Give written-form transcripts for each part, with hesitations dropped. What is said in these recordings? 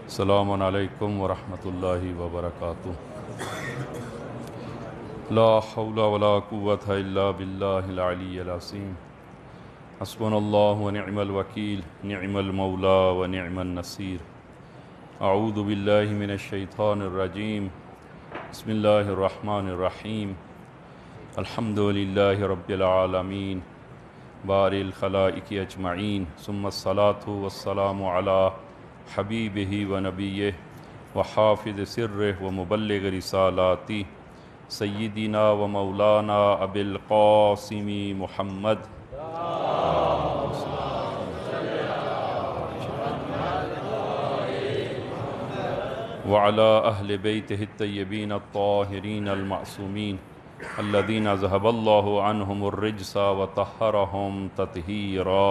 السلام علیکم ورحمۃ اللہ وبرکاتہ۔ لا حول ولا قوة الا باللہ العلی العظیم۔ حسبنا اللہ ونعم الوکیل، نعم المولا ونعم النصیر۔ اعوذ باللہ من الشیطان الرجیم، بسم اللہ الرحمن الرحیم۔ الحمد للہ رب العالمین باری الخلائق اجمعین، ثم الصلاۃ والسلام علی حبیبہ و نبیہ و حافظ سرہ و مبلغ رسالاتہ سیدنا و مولانا ابی القاسم محمد وعلی اہل بیتہ الطیبین الطاہرین المعصومین الذین ذہب اللہ عنہم الرجس وطہرہم تطہیرا۔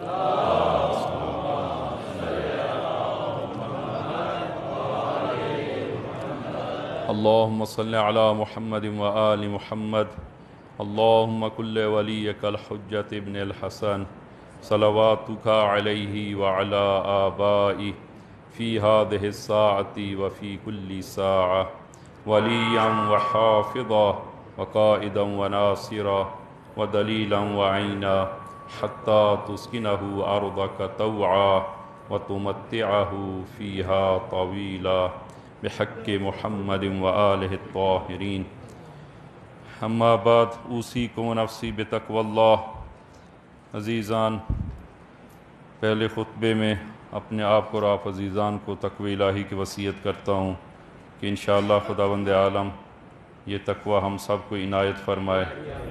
اللہم صلی علی محمد وآل محمد۔ اللہم کل ولیک الحجۃ ابن الحسن صلواتک علیہ وعلی آبائہ فی ہذہ الساعۃ وفی کل ساعہ ولیا وحافظا وقائدا وناصرا ودلیلا وعینا حتی تسکنہ ارضک طوعا وتمتعہ فیہا طویلا بحق محمد وآلہ الطاہرین۔ اما بعد، اوصیکم ونفسی بتقوی اللہ۔ عزیزان، پہلے خطبے میں اپنے آپ کو اور آپ عزیزان کو تقوی الہی کی وصیت کرتا ہوں کہ انشاءاللہ خداوند عالم یہ تقوی ہم سب کو عنایت فرمائے۔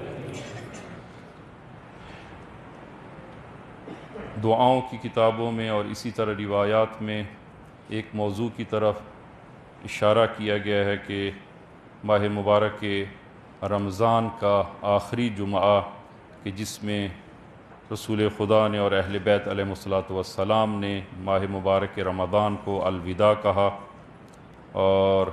دعاؤں کی کتابوں میں اور اسی طرح روایات میں ایک موضوع کی طرف اشارہ کیا گیا ہے کہ ماہ مبارک رمضان کا آخری جمعہ کہ جس میں رسول خدا نے اور اہل بیت علیہ الصلوۃ والسلام نے ماہ مبارک رمضان کو الوداع کہا، اور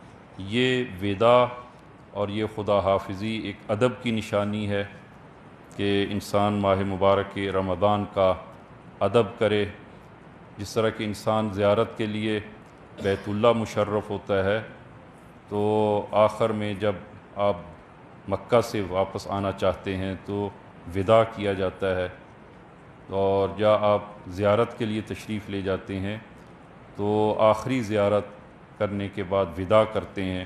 یہ وداع اور یہ خدا حافظی ایک ادب کی نشانی ہے کہ انسان ماہ مبارک رمضان کا ادب کرے۔ جس طرح کہ انسان زیارت کے لیے بیت اللہ مشرف ہوتا ہے، تو آخر میں جب آپ مکہ سے واپس آنا چاہتے ہیں تو وداع کیا جاتا ہے، اور جب آپ زیارت کے لیے تشریف لے جاتے ہیں تو آخری زیارت کرنے کے بعد وداع کرتے ہیں۔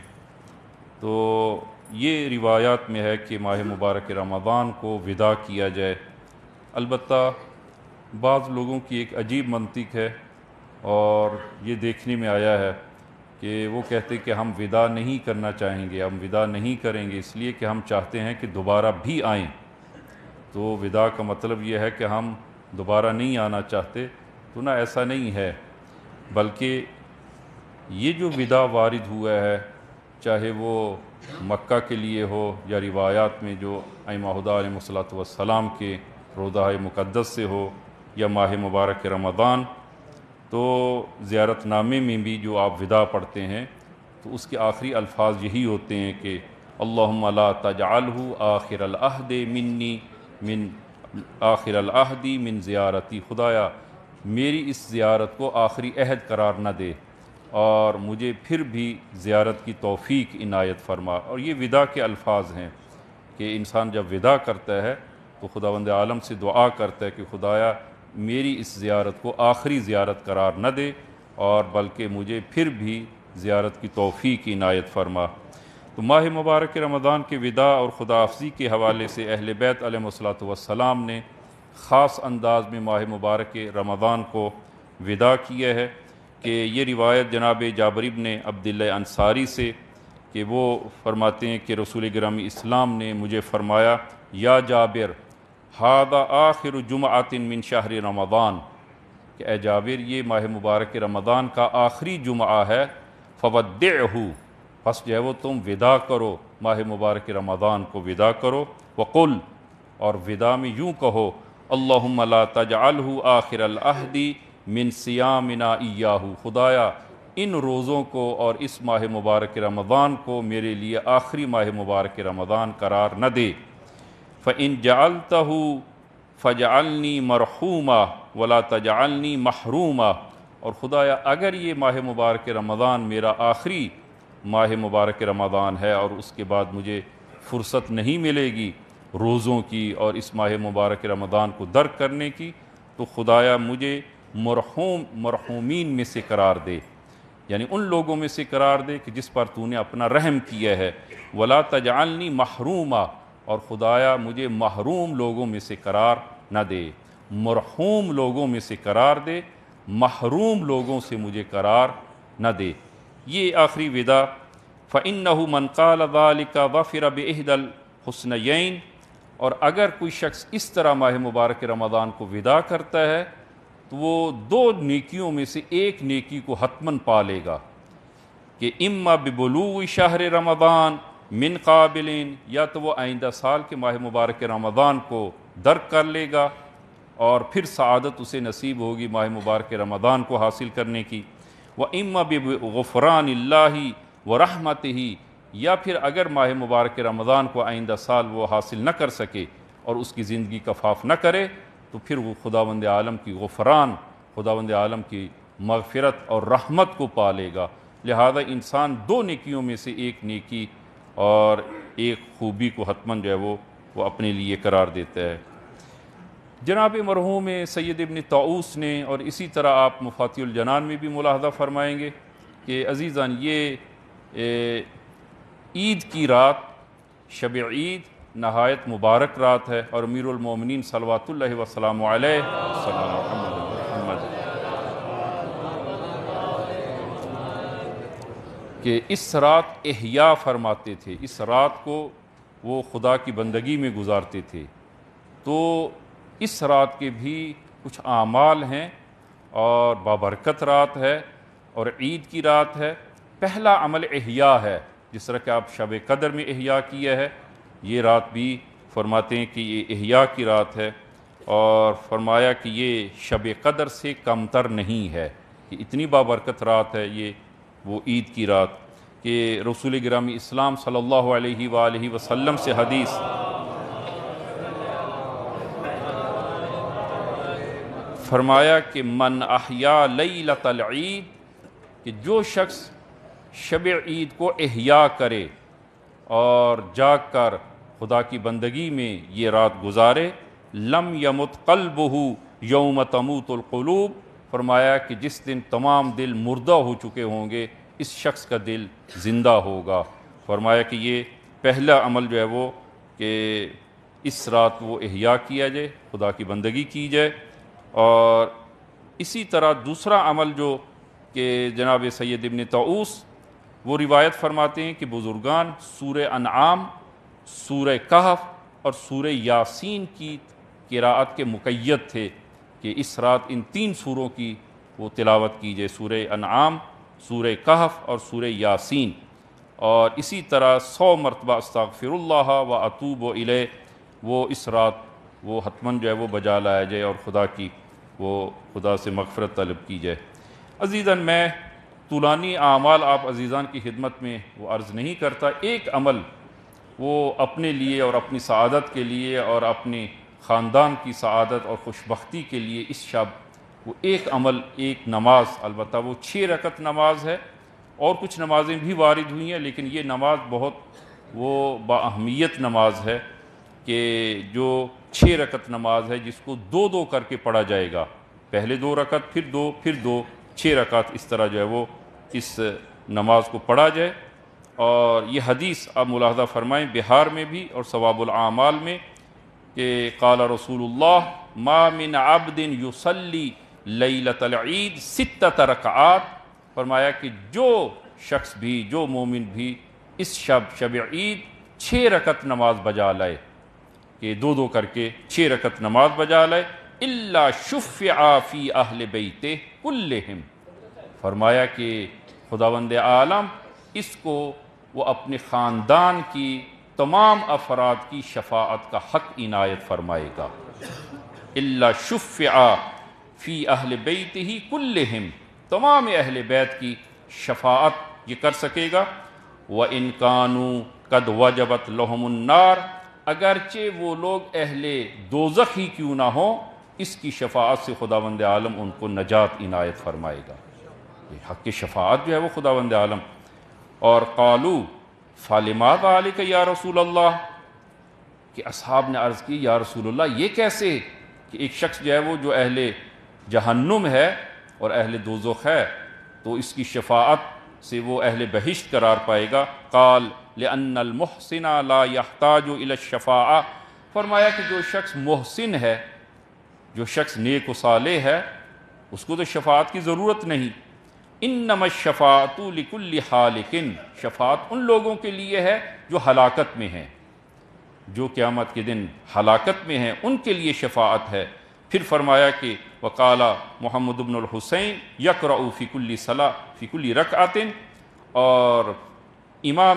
تو یہ روایات میں ہے کہ ماہ مبارک رمضان کو وداع کیا جائے۔ البتہ بعض لوگوں کی ایک عجیب منطق ہے، اور یہ دیکھنے میں آیا ہے کہ وہ کہتے کہ ہم وداع نہیں کرنا چاہیں گے، ہم وداع نہیں کریں گے اس لیے کہ ہم چاہتے ہیں کہ دوبارہ بھی آئیں۔ تو وداع کا مطلب یہ ہے کہ ہم دوبارہ نہیں آنا چاہتے، تو نہ ایسا نہیں ہے، بلکہ یہ جو وداع وارد ہوا ہے، چاہے وہ مکہ کے لیے ہو یا روایات میں جو ائمہ خدا علیہ الصلوۃ والسلام کے روضہ مقدس سے ہو یا ماہ مبارک رمضان، تو زیارت نامے میں بھی جو آپ وداع پڑھتے ہیں تو اس کے آخری الفاظ یہی ہوتے ہیں کہ اللہم لا تجعلہ آخر العہد منی من آخر العہد من زیارتی۔ خدایا میری اس زیارت کو آخری عہد قرار نہ دے، اور مجھے پھر بھی زیارت کی توفیق عنایت فرما۔ اور یہ وداع کے الفاظ ہیں کہ انسان جب وداع کرتا ہے تو خداوند عالم سے دعا کرتا ہے کہ خدایا میری اس زیارت کو آخری زیارت قرار نہ دے، اور بلکہ مجھے پھر بھی زیارت کی توفیق عنایت فرما۔ تو ماہ مبارک رمضان کے وداع اور خدا حافظی کے حوالے سے اہل بیت علیہ الصلوۃ والسلام نے خاص انداز میں ماہ مبارک رمضان کو وداع کیا ہے، کہ یہ روایت جناب جابر بن عبداللہ انصاری سے کہ وہ فرماتے ہیں کہ رسول گرامی اسلام نے مجھے فرمایا، یا جابر ھذا آخر جمعۃ من شہر رمضان، کہ اے جابر یہ ماہ مبارک رمضان کا آخری جمعہ ہے، فودعہ، پس جو ہے وہ تم وداع کرو، ماہ مبارک رمضان کو وداع کرو۔ وقل، اور وداع میں یوں کہو، اللہم لا تجعلہ آخر العہد من صیامنا ایاہ، خدایا ان روزوں کو اور اس ماہ مبارک رمضان کو میرے لیے آخری ماہ مبارک رمضان قرار نہ دے۔ فَإِن جَعَلْتَهُ فَجَعَلْنِي مَرْحُومًا وَلَا تَجْعَلْنِي مَحْرُومًا، اور خدایا اگر یہ ماہ مبارک رمضان میرا آخری ماہ مبارک رمضان ہے اور اس کے بعد مجھے فرصت نہیں ملے گی روزوں کی اور اس ماہ مبارک رمضان کو درک کرنے کی، تو خدایا مجھے مرحومین میں سے قرار دے، یعنی ان لوگوں میں سے قرار دے کہ جس پر تو نے اپنا رحم کیا ہے۔ ولا تجعلنی محروما، اور خدایا مجھے محروم لوگوں میں سے قرار نہ دے، مرحوم لوگوں میں سے قرار دے، محروم لوگوں سے مجھے قرار نہ دے۔ یہ آخری وداع۔ فَإِنَّهُ مَنْ قَالَ ذَلِكَ ظَفِرَ بِإِحْدَى الْحُسْنَيَيْنِ، اور اگر کوئی شخص اس طرح ماہ مبارک رمضان کو وداع کرتا ہے تو وہ دو نیکیوں میں سے ایک نیکی کو حتماً پا لے گا، کہ اما ببلوغ شہر رمضان من قابلین، یا تو وہ آئندہ سال کے ماہ مبارک رمضان کو درک کر لے گا اور پھر سعادت اسے نصیب ہوگی ماہ مبارک رمضان کو حاصل کرنے کی، وَإِمَّا بِغُفْرَانِ اللَّهِ وَرَحْمَتِهِ، یا پھر اگر ماہ مبارک رمضان کو آئندہ سال وہ حاصل نہ کر سکے اور اس کی زندگی کفاف نہ کرے، تو پھر وہ خداوند عالم کی غفران، خداوند عالم کی مغفرت اور رحمت کو پا لے گا۔ لہذا انسان دو نیکیوں میں سے ایک نیکی اور ایک خوبی کو حتماً جو ہے وہ اپنے لیے قرار دیتا ہے۔ جناب مرحوم سید ابن طاؤس نے، اور اسی طرح آپ مفاتیح الجنان میں بھی ملاحظہ فرمائیں گے کہ عزیزان یہ عید کی رات، شب عید نہایت مبارک رات ہے، اور امیر المومنین صلوات اللہ وسلام علیہ صلی اللہ محمد کہ اس رات احیاء فرماتے تھے، اس رات کو وہ خدا کی بندگی میں گزارتے تھے۔ تو اس رات کے بھی کچھ اعمال ہیں اور بابرکت رات ہے اور عید کی رات ہے۔ پہلا عمل احیاء ہے، جس طرح کہ آپ شب قدر میں احیاء کیا ہے، یہ رات بھی فرماتے ہیں کہ یہ احیاء کی رات ہے، اور فرمایا کہ یہ شب قدر سے کمتر نہیں ہے، کہ اتنی بابرکت رات ہے یہ وہ عید کی رات، کہ رسول گرامی اسلام صلی اللہ علیہ وآلہ وسلم سے حدیث فرمایا کہ من احیا لیلۃ العید، کہ جو شخص شب عید کو احیاء کرے اور جاگ کر خدا کی بندگی میں یہ رات گزارے، لم یمت قلبہ یوم تموت القلوب، فرمایا کہ جس دن تمام دل مردہ ہو چکے ہوں گے اس شخص کا دل زندہ ہوگا۔ فرمایا کہ یہ پہلا عمل جو ہے وہ کہ اس رات وہ احیاء کیا جائے، خدا کی بندگی کی جائے۔ اور اسی طرح دوسرا عمل جو کہ جناب سید ابن طاؤس وہ روایت فرماتے ہیں کہ بزرگان سورہ انعام، سورہ کہف اور سورہ یاسین کی قراءت کے مقید تھے، کہ اس رات ان تین سوروں کی وہ تلاوت کی جائے، سورہ انعام، سورہ کہف اور سورہ یاسین، اور اسی طرح 100 مرتبہ استغفر اللہ و اتوب الیہ وہ اس رات وہ حتماً جو ہے وہ بجا لایا جائے اور خدا سے مغفرت طلب کی جائے۔ عزیزاً میں طولانی اعمال آپ عزیزان کی خدمت میں وہ عرض نہیں کرتا، ایک عمل وہ اپنے لیے اور اپنی سعادت کے لیے اور اپنے خاندان کی سعادت اور خوشبختی کے لیے اس شب وہ ایک عمل، ایک نماز، البتہ وہ 6 رکعت نماز ہے، اور کچھ نمازیں بھی وارد ہوئی ہیں، لیکن یہ نماز بہت وہ بااہمیت نماز ہے کہ جو 6 رکعت نماز ہے، جس کو 2 کر کے پڑھا جائے گا، پہلے 2 رکعت پھر 2 6 رکعت، اس طرح جو ہے وہ اس نماز کو پڑھا جائے۔ اور یہ حدیث آپ ملاحظہ فرمائیں بہار میں بھی اور ثواب الاعمال میں، کہ قال رسول اللہ ما من عبد یصلی لیلۃ العید 6 رکعات، فرمایا کہ جو شخص بھی، جو مومن بھی اس شب عید 6 رکعت نماز بجا لائے، کہ 2 کر کے 6 رکعت نماز بجا لائے، الا شفع فی اہل بیتہ کلہم، فرمایا کہ خداوند عالم اس کو وہ اپنے خاندان کی تمام افراد کی شفاعت کا حق عنایت فرمائے گا۔ الا شفع فی اہل بیتہ کلہم، تمام اہل بیت کی شفاعت یہ کر سکے گا۔ وَإِن كَانُوا قَدْ وَجَبَتْ لَهُمُ النَّارُ، اگرچہ وہ لوگ اہل دوزخ ہی کیوں نہ ہوں، اس کی شفاعت سے خداوند عالم ان کو نجات عنایت فرمائے گا۔ یہ حق کی شفاعت جو ہے وہ خداوند عالم۔ اور قالو فلما ذلک یا رسول اللہ، کہ اصحاب نے عرض کی یا رسول اللہ یہ کیسے کہ ایک شخص جو ہے وہ جو اہل جہنم ہے اور اہل دوزخ ہے تو اس کی شفاعت سے وہ اہل بہشت قرار پائے گا۔ قال لأن المحسن لا يحتاج الى الشفاعہ، فرمایا کہ جو شخص محسن ہے، جو شخص نیک و صالح ہے، اس کو تو شفاعت کی ضرورت نہیں۔ انما الشفاعۃ لکل ہالک، شفاعت ان لوگوں کے لیے ہے جو ہلاکت میں ہیں، جو قیامت کے دن ہلاکت میں ہیں، ان کے لیے شفاعت ہے۔ پھر فرمایا کہ وقال محمد بن الحسین یقرأ فی کل صلاۃ فی کل رکعۃ، اور امام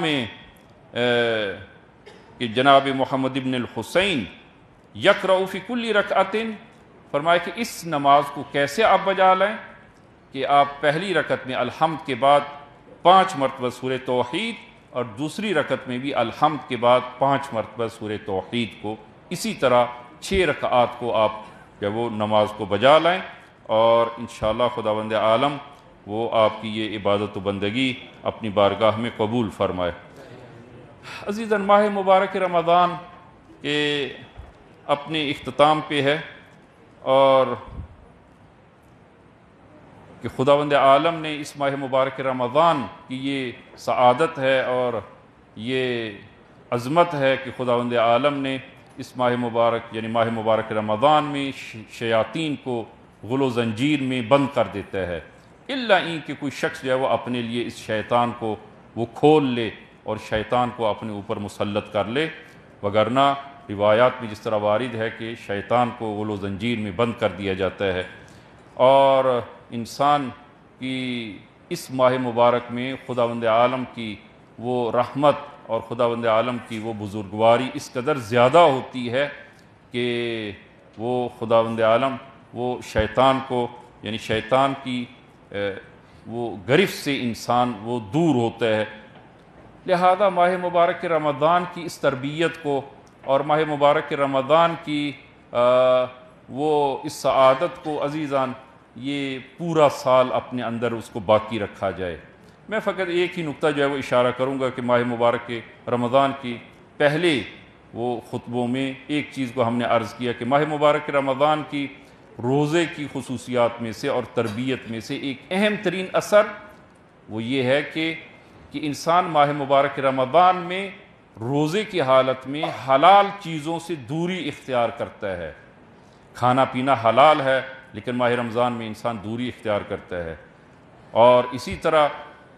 کہ جناب محمد بن الحسین یقرأ فی کل رکعۃ، فرمایا کہ اس نماز کو کیسے آپ بجا لیں کہ آپ پہلی رکعت میں الحمد کے بعد 5 مرتبہ سورہ توحید اور دوسری رکعت میں بھی الحمد کے بعد 5 مرتبہ سورہ توحید کو، اسی طرح 6 رکعات کو آپ جب وہ نماز کو بجا لائیں، اور انشاءاللہ خداوند عالم وہ آپ کی یہ عبادت و بندگی اپنی بارگاہ میں قبول فرمائے۔ عزیزاً، ماہ مبارک رمضان کے اپنے اختتام پہ ہے، اور کہ خداوند عالم نے اس ماہ مبارک رمضان کی یہ سعادت ہے اور یہ عظمت ہے کہ خداوند عالم نے اس ماہ مبارک یعنی ماہ مبارک رمضان میں شیاطین کو غل و زنجیر میں بند کر دیتا ہے، الا این کہ کوئی شخص جو ہے وہ اپنے لیے اس شیطان کو وہ کھول لے اور شیطان کو اپنے اوپر مسلط کر لے، وگرنہ روایات میں جس طرح وارد ہے کہ شیطان کو غل و زنجیر میں بند کر دیا جاتا ہے۔ اور انسان کی اس ماہ مبارک میں خداوند عالم کی وہ رحمت اور خداوند عالم کی وہ بزرگواری اس قدر زیادہ ہوتی ہے کہ وہ خداوند عالم وہ شیطان کو یعنی شیطان کی وہ گرفت سے انسان وہ دور ہوتا ہے۔ لہذا ماہ مبارک رمضان کی اس تربیت کو اور ماہ مبارک رمضان کی وہ اس سعادت کو عزیزان یہ پورا سال اپنے اندر اس کو باقی رکھا جائے۔ میں فقط ایک ہی نقطہ جو ہے وہ اشارہ کروں گا کہ ماہ مبارک رمضان کی پہلے وہ خطبوں میں ایک چیز کو ہم نے عرض کیا کہ ماہ مبارک رمضان کی روزے کی خصوصیات میں سے اور تربیت میں سے ایک اہم ترین اثر وہ یہ ہے کہ انسان ماہ مبارک رمضان میں روزے کی حالت میں حلال چیزوں سے دوری اختیار کرتا ہے۔ کھانا پینا حلال ہے لیکن ماہ رمضان میں انسان دوری اختیار کرتا ہے، اور اسی طرح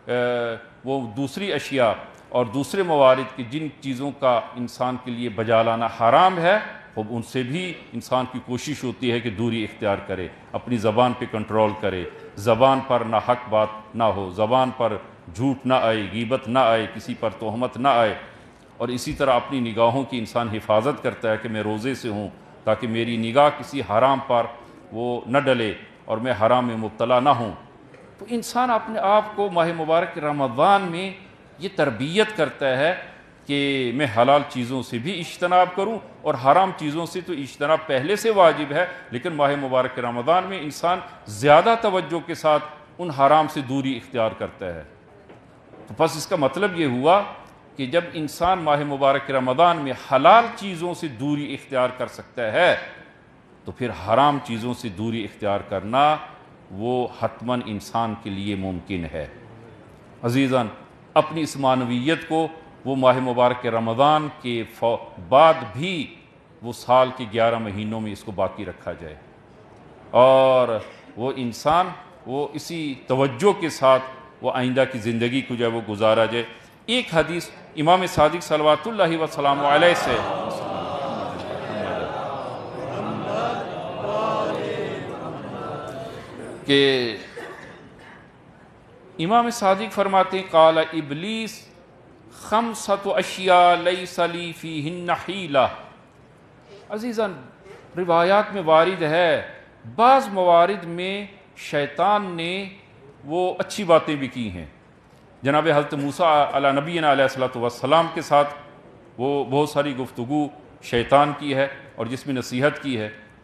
وہ دوسری اشیاء اور دوسرے موارد کی جن چیزوں کا انسان کے لیے بجا لانا حرام ہے وہ ان سے بھی انسان کی کوشش ہوتی ہے کہ دوری اختیار کرے، اپنی زبان پہ کنٹرول کرے، زبان پر نہ حق بات نہ ہو، زبان پر جھوٹ نہ آئے، غیبت نہ آئے، کسی پر تہمت نہ آئے، اور اسی طرح اپنی نگاہوں کی انسان حفاظت کرتا ہے کہ میں روزے سے ہوں تاکہ میری نگاہ کسی حرام پر وہ نہ ڈلے اور میں حرام میں مبتلا نہ ہوں۔ تو انسان اپنے آپ کو ماہ مبارک رمضان میں یہ تربیت کرتا ہے کہ میں حلال چیزوں سے بھی اجتناب کروں، اور حرام چیزوں سے تو اجتناب پہلے سے واجب ہے، لیکن ماہ مبارک رمضان میں انسان زیادہ توجہ کے ساتھ ان حرام سے دوری اختیار کرتا ہے۔ تو بس اس کا مطلب یہ ہوا کہ جب انسان ماہ مبارک رمضان میں حلال چیزوں سے دوری اختیار کر سکتا ہے تو پھر حرام چیزوں سے دوری اختیار کرنا وہ حتماً انسان کے لیے ممکن ہے۔ عزیزاً، اپنی اس معنویت کو وہ ماہ مبارک رمضان کے بعد بھی وہ سال کے 11 مہینوں میں اس کو باقی رکھا جائے، اور وہ انسان وہ اسی توجہ کے ساتھ وہ آئندہ کی زندگی کو جو ہے وہ گزارا جائے۔ ایک حدیث امام صادق صلوات اللہ وسلام علیہ سے کہ امام صادق فرماتے ہیں قال ابلیس خمسۃ اشیاء لیس لی فیہن حیلہ۔ عزیزاً، روایات میں وارد ہے، بعض موارد میں شیطان نے وہ اچھی باتیں بھی کی ہیں۔ جناب حضرت موسیٰ علی نبینا علیہ الصلوۃ والسلام کے ساتھ وہ بہت ساری گفتگو شیطان کی ہے اور جس میں نصیحت کی ہے۔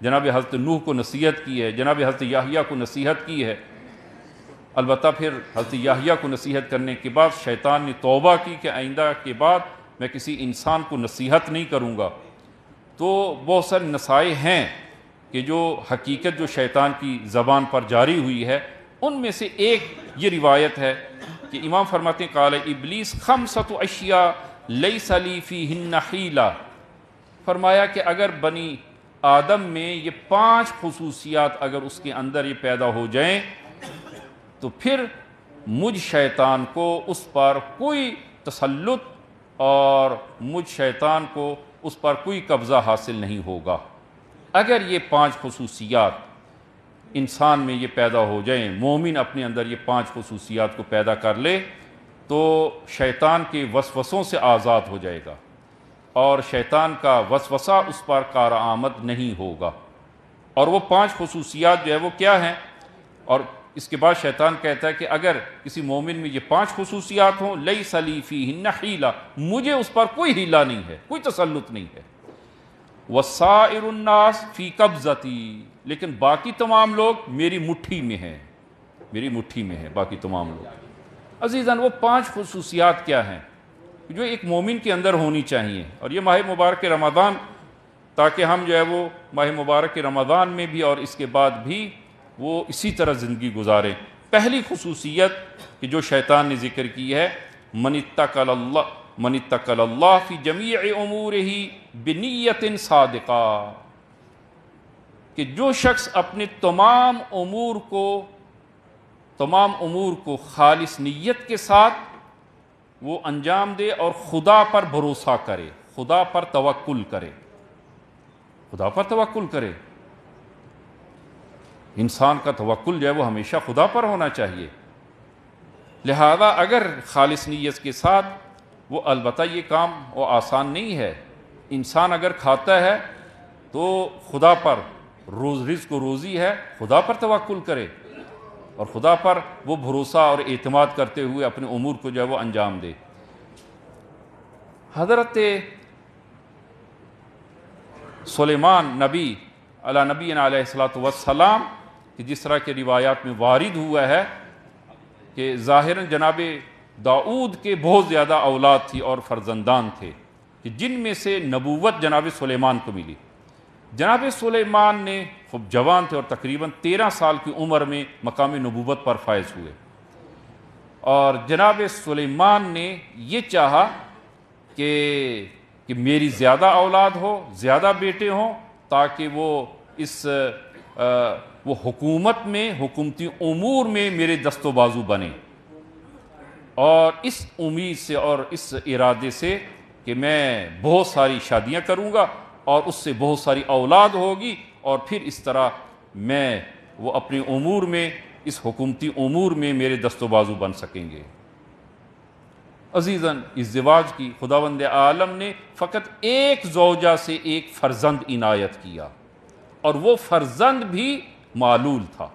جناب حضرت نوح کو نصیحت کی ہے، جناب حضرت یحییٰ کو نصیحت کی ہے۔ البتہ پھر حضرت یحییٰ کو نصیحت کرنے کے بعد شیطان نے توبہ کی کہ آئندہ کے بعد میں کسی انسان کو نصیحت نہیں کروں گا۔ تو بہت سارے نصائح ہیں کہ جو حقیقت جو شیطان کی زبان پر جاری ہوئی ہے، ان میں سے ایک یہ روایت ہے کہ امام فرماتے ہیں قال ابلیس خمسۃ اشیاء لیس لی فیہن حیلہ، فرمایا کہ اگر بنی آدم میں یہ 5 خصوصیات اگر اس کے اندر یہ پیدا ہو جائیں تو پھر مجھ شیطان کو اس پر کوئی تسلط اور مجھ شیطان کو اس پر کوئی قبضہ حاصل نہیں ہوگا۔ اگر یہ 5 خصوصیات انسان میں یہ پیدا ہو جائیں، مومن اپنے اندر یہ 5 خصوصیات کو پیدا کر لے تو شیطان کے وسوسوں سے آزاد ہو جائے گا اور شیطان کا وسوسہ اس پر کارآمد نہیں ہوگا۔ اور وہ 5 خصوصیات جو ہے وہ کیا ہیں؟ اور اس کے بعد شیطان کہتا ہے کہ اگر کسی مومن میں یہ 5 خصوصیات ہوں لیس لی فیہن حیلہ، مجھے اس پر کوئی حیلہ نہیں ہے، کوئی تسلط نہیں ہے۔ وسائر الناس فی قبضتی، لیکن باقی تمام لوگ میری مٹھی میں ہیں، میری مٹھی میں ہیں باقی تمام لوگ۔ عزیزاً وہ 5 خصوصیات کیا ہیں جو ایک مومن کے اندر ہونی چاہیے؟ اور یہ ماہ مبارک رمضان، تاکہ ہم جو ہے وہ ماہ مبارک رمضان میں بھی اور اس کے بعد بھی وہ اسی طرح زندگی گزاریں۔ پہلی خصوصیت کہ جو شیطان نے ذکر کی ہے، من اتقى اللہ فی جمیع امورہ بنیت صادقہ، کہ جو شخص اپنے تمام امور کو خالص نیت کے ساتھ وہ انجام دے اور خدا پر بھروسہ کرے، خدا پر توکل کرے، خدا پر توکل کرے۔ انسان کا توکل جو ہے وہ ہمیشہ خدا پر ہونا چاہیے۔ لہذا اگر خالص نیت کے ساتھ وہ، البتہ یہ کام وہ آسان نہیں ہے، انسان اگر کھاتا ہے تو خدا پر، رزق و روزی ہے، خدا پر توکل کرے اور خدا پر وہ بھروسہ اور اعتماد کرتے ہوئے اپنے امور کو جو ہے وہ انجام دے۔ حضرت سلیمان نبی علی نبینا علیہ الصلوۃ والسلام کہ جس طرح کے روایات میں وارد ہوا ہے کہ ظاہراً جناب داؤد کے بہت زیادہ اولاد تھی اور فرزندان تھے کہ جن میں سے نبوت جناب سلیمان کو ملی۔ جناب سلیمان نے خوب جوان تھے اور تقریباً 13 سال کی عمر میں مقام نبوت پر فائز ہوئے، اور جناب سلیمان نے یہ چاہا کہ میری زیادہ اولاد ہو، زیادہ بیٹے ہوں، تاکہ وہ حکومت میں، حکومتی امور میں میرے دست و بازو بنے، اور اس امید سے اور اس ارادے سے کہ میں بہت ساری شادیاں کروں گا اور اس سے بہت ساری اولاد ہوگی، اور پھر اس طرح میں وہ اپنے امور میں، اس حکومتی امور میں میرے دست و بازو بن سکیں گے۔ عزیزاً ازدواج کی خداوند عالم نے فقط ایک زوجہ سے ایک فرزند عنایت کیا، اور وہ فرزند بھی معلول تھا،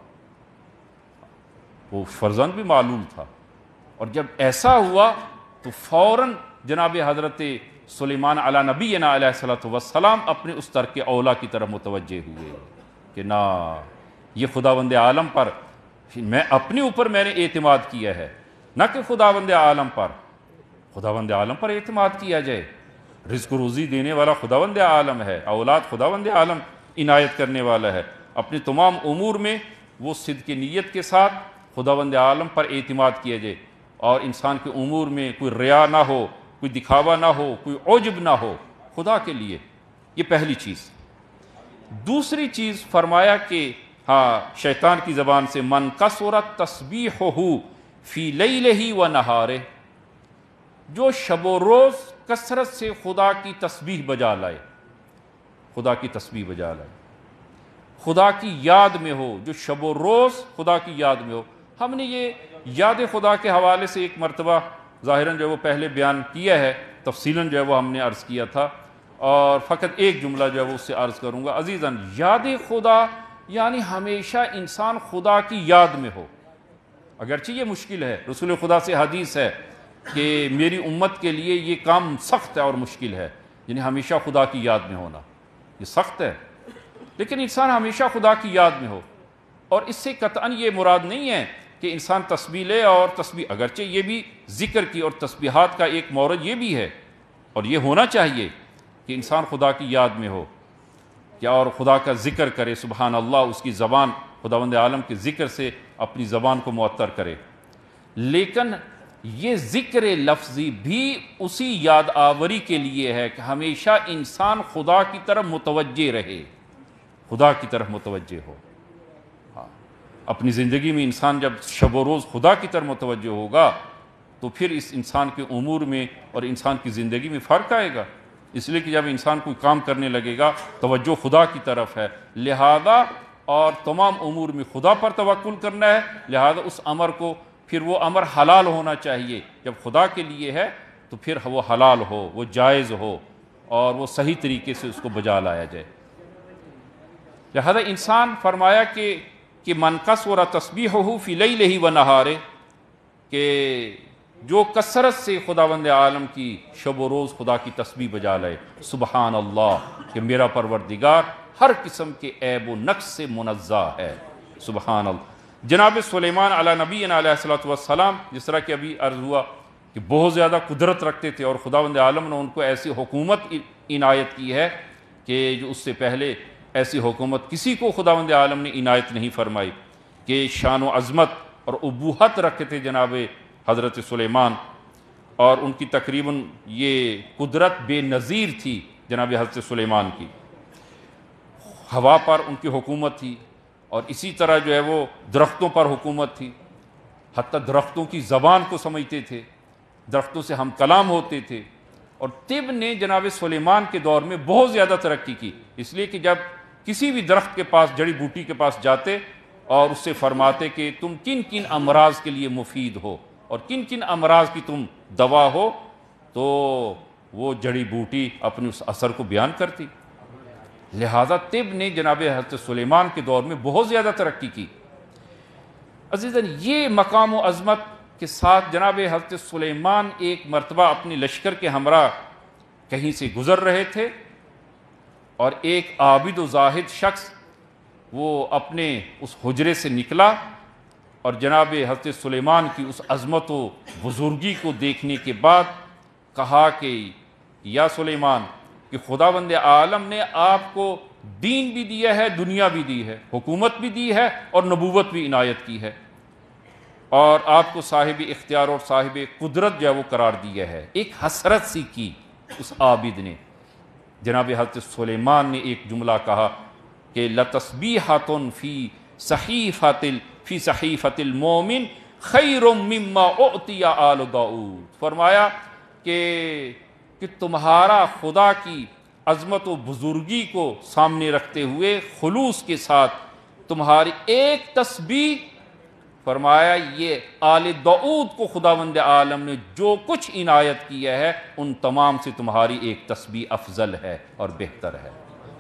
وہ فرزند بھی معلول تھا۔ اور جب ایسا ہوا تو فوراً جناب حضرت سلیمان علی نبینا علیہ الصلوۃ والسلام اپنے اس ترک اولا کی طرف متوجہ ہوئے کہ نہ، یہ خداوند عالم پر، میں اپنے اوپر میں نے اعتماد کیا ہے، نہ کہ خداوند عالم پر۔ خداوند عالم پر اعتماد کیا جائے، رزق و روزی دینے والا خداوند عالم ہے، اولاد خداوند عالم عنایت کرنے والا ہے۔ اپنے تمام امور میں وہ صدق نیت کے ساتھ خداوند عالم پر اعتماد کیا جائے، اور انسان کے امور میں کوئی ریا نہ ہو، کوئی دکھاوا نہ ہو، کوئی عجب نہ ہو، خدا کے لیے۔ یہ پہلی چیز۔ دوسری چیز فرمایا کہ شیطان کی زبان سے من کثرت تسبیحہ فی لیلہ و نہارہ، جو شب و روز کثرت سے خدا کی تسبیح بجا لائے، خدا کی تسبیح بجا لائے، خدا کی یاد میں ہو، جو شب و روز خدا کی یاد میں ہو۔ ہم نے یہ یاد خدا کے حوالے سے ایک مرتبہ ظاہراً جو ہے وہ پہلے بیان کیا ہے، تفصیلاً جو ہے وہ ہم نے عرض کیا تھا، اور فقط ایک جملہ جو ہے وہ اس سے عرض کروں گا۔ عزیزاً یاد خدا یعنی ہمیشہ انسان خدا کی یاد میں ہو، اگرچہ یہ مشکل ہے، رسول خدا سے حدیث ہے کہ میری امت کے لیے یہ کام سخت ہے اور مشکل ہے، یعنی ہمیشہ خدا کی یاد میں ہونا، یہ سخت ہے۔ لیکن انسان ہمیشہ خدا کی یاد میں ہو، اور اس سے قطعاً یہ مراد نہیں ہے کہ انسان تسبیح لے، اور تسبیح اگرچہ یہ بھی ذکر کی اور تسبیحات کا ایک مورد یہ بھی ہے، اور یہ ہونا چاہیے کہ انسان خدا کی یاد میں ہو یا اور خدا کا ذکر کرے، سبحان اللہ، اس کی زبان خداوند عالم کے ذکر سے اپنی زبان کو معطر کرے، لیکن یہ ذکر لفظی بھی اسی یاد آوری کے لیے ہے کہ ہمیشہ انسان خدا کی طرف متوجہ رہے، خدا کی طرف متوجہ ہو۔ اپنی زندگی میں انسان جب شب و روز خدا کی طرف متوجہ ہوگا تو پھر اس انسان کے امور میں اور انسان کی زندگی میں فرق آئے گا، اس لیے کہ جب انسان کوئی کام کرنے لگے گا توجہ خدا کی طرف ہے، لہذا اور تمام امور میں خدا پر توکل کرنا ہے، لہذا اس امر کو پھر وہ امر حلال ہونا چاہیے، جب خدا کے لیے ہے تو پھر وہ حلال ہو، وہ جائز ہو، اور وہ صحیح طریقے سے اس کو بجا لایا جائے۔ لہذا انسان فرمایا کہ من کثر تسبیحہ فی لیلہ و نہارہ، کہ جو کثرت سے خداوند عالم کی شب و روز خدا کی تسبیح بجا لائے، سبحان اللہ، کہ میرا پروردگار ہر قسم کے عیب و نقص سے منزہ ہے، سبحان اللہ۔ جناب سلیمان علی نبینا علیہ الصلوۃ والسلام، جس طرح کہ ابھی عرض ہوا کہ بہت زیادہ قدرت رکھتے تھے، اور خداوند عالم نے ان کو ایسی حکومت عنایت کی ہے کہ جو اس سے پہلے ایسی حکومت کسی کو خداوند عالم نے عنایت نہیں فرمائی، کہ شان و عظمت اور ابوہت رکھتے تھے جناب حضرت سلیمان، اور ان کی تقریباً یہ قدرت بے نظیر تھی جناب حضرت سلیمان کی۔ ہوا پر ان کی حکومت تھی، اور اسی طرح جو ہے وہ درختوں پر حکومت تھی، حتیٰ درختوں کی زبان کو سمجھتے تھے، درختوں سے ہم کلام ہوتے تھے۔ اور طب نے جناب سلیمان کے دور میں بہت زیادہ ترقی کی، اس لیے کہ جب کسی بھی درخت کے پاس، جڑی بوٹی کے پاس جاتے اور اس سے فرماتے کہ تم کن کن امراض کے لیے مفید ہو اور کن کن امراض کی تم دوا ہو، تو وہ جڑی بوٹی اپنے اس اثر کو بیان کرتی۔ لہذا طب نے جناب حضرت سلیمان کے دور میں بہت زیادہ ترقی کی۔ عزیزاً، یہ مقام و عظمت کے ساتھ جناب حضرت سلیمان ایک مرتبہ اپنی لشکر کے ہمراہ کہیں سے گزر رہے تھے، اور ایک عابد و زاہد شخص وہ اپنے اس حجرے سے نکلا، اور جناب حضرت سلیمان کی اس عظمت و بزرگی کو دیکھنے کے بعد کہا کہ یا سلیمان، کہ خداوند عالم نے آپ کو دین بھی دیا ہے، دنیا بھی دی ہے، حکومت بھی دی ہے، اور نبوت بھی عنایت کی ہے، اور آپ کو صاحب اختیار اور صاحب قدرت جو ہے وہ قرار دیا ہے۔ ایک حسرت سی کی اس عابد نے۔ جناب حضرت سلیمان نے ایک جملہ کہا کہ لَتَسْبِيحَةٌ فِي صَحِيفَةِ الْمُؤْمِنِ خَيْرٌ مِّمَّا أُعْطِيَ آلُ داؤد، فرمایا کہ تمہارا خدا کی عظمت و بزرگی کو سامنے رکھتے ہوئے خلوص کے ساتھ تمہاری ایک تسبیح، فرمایا یہ آل داؤد کو خداوند عالم نے جو کچھ عنایت کیا ہے ان تمام سے تمہاری ایک تسبیح افضل ہے اور بہتر ہے۔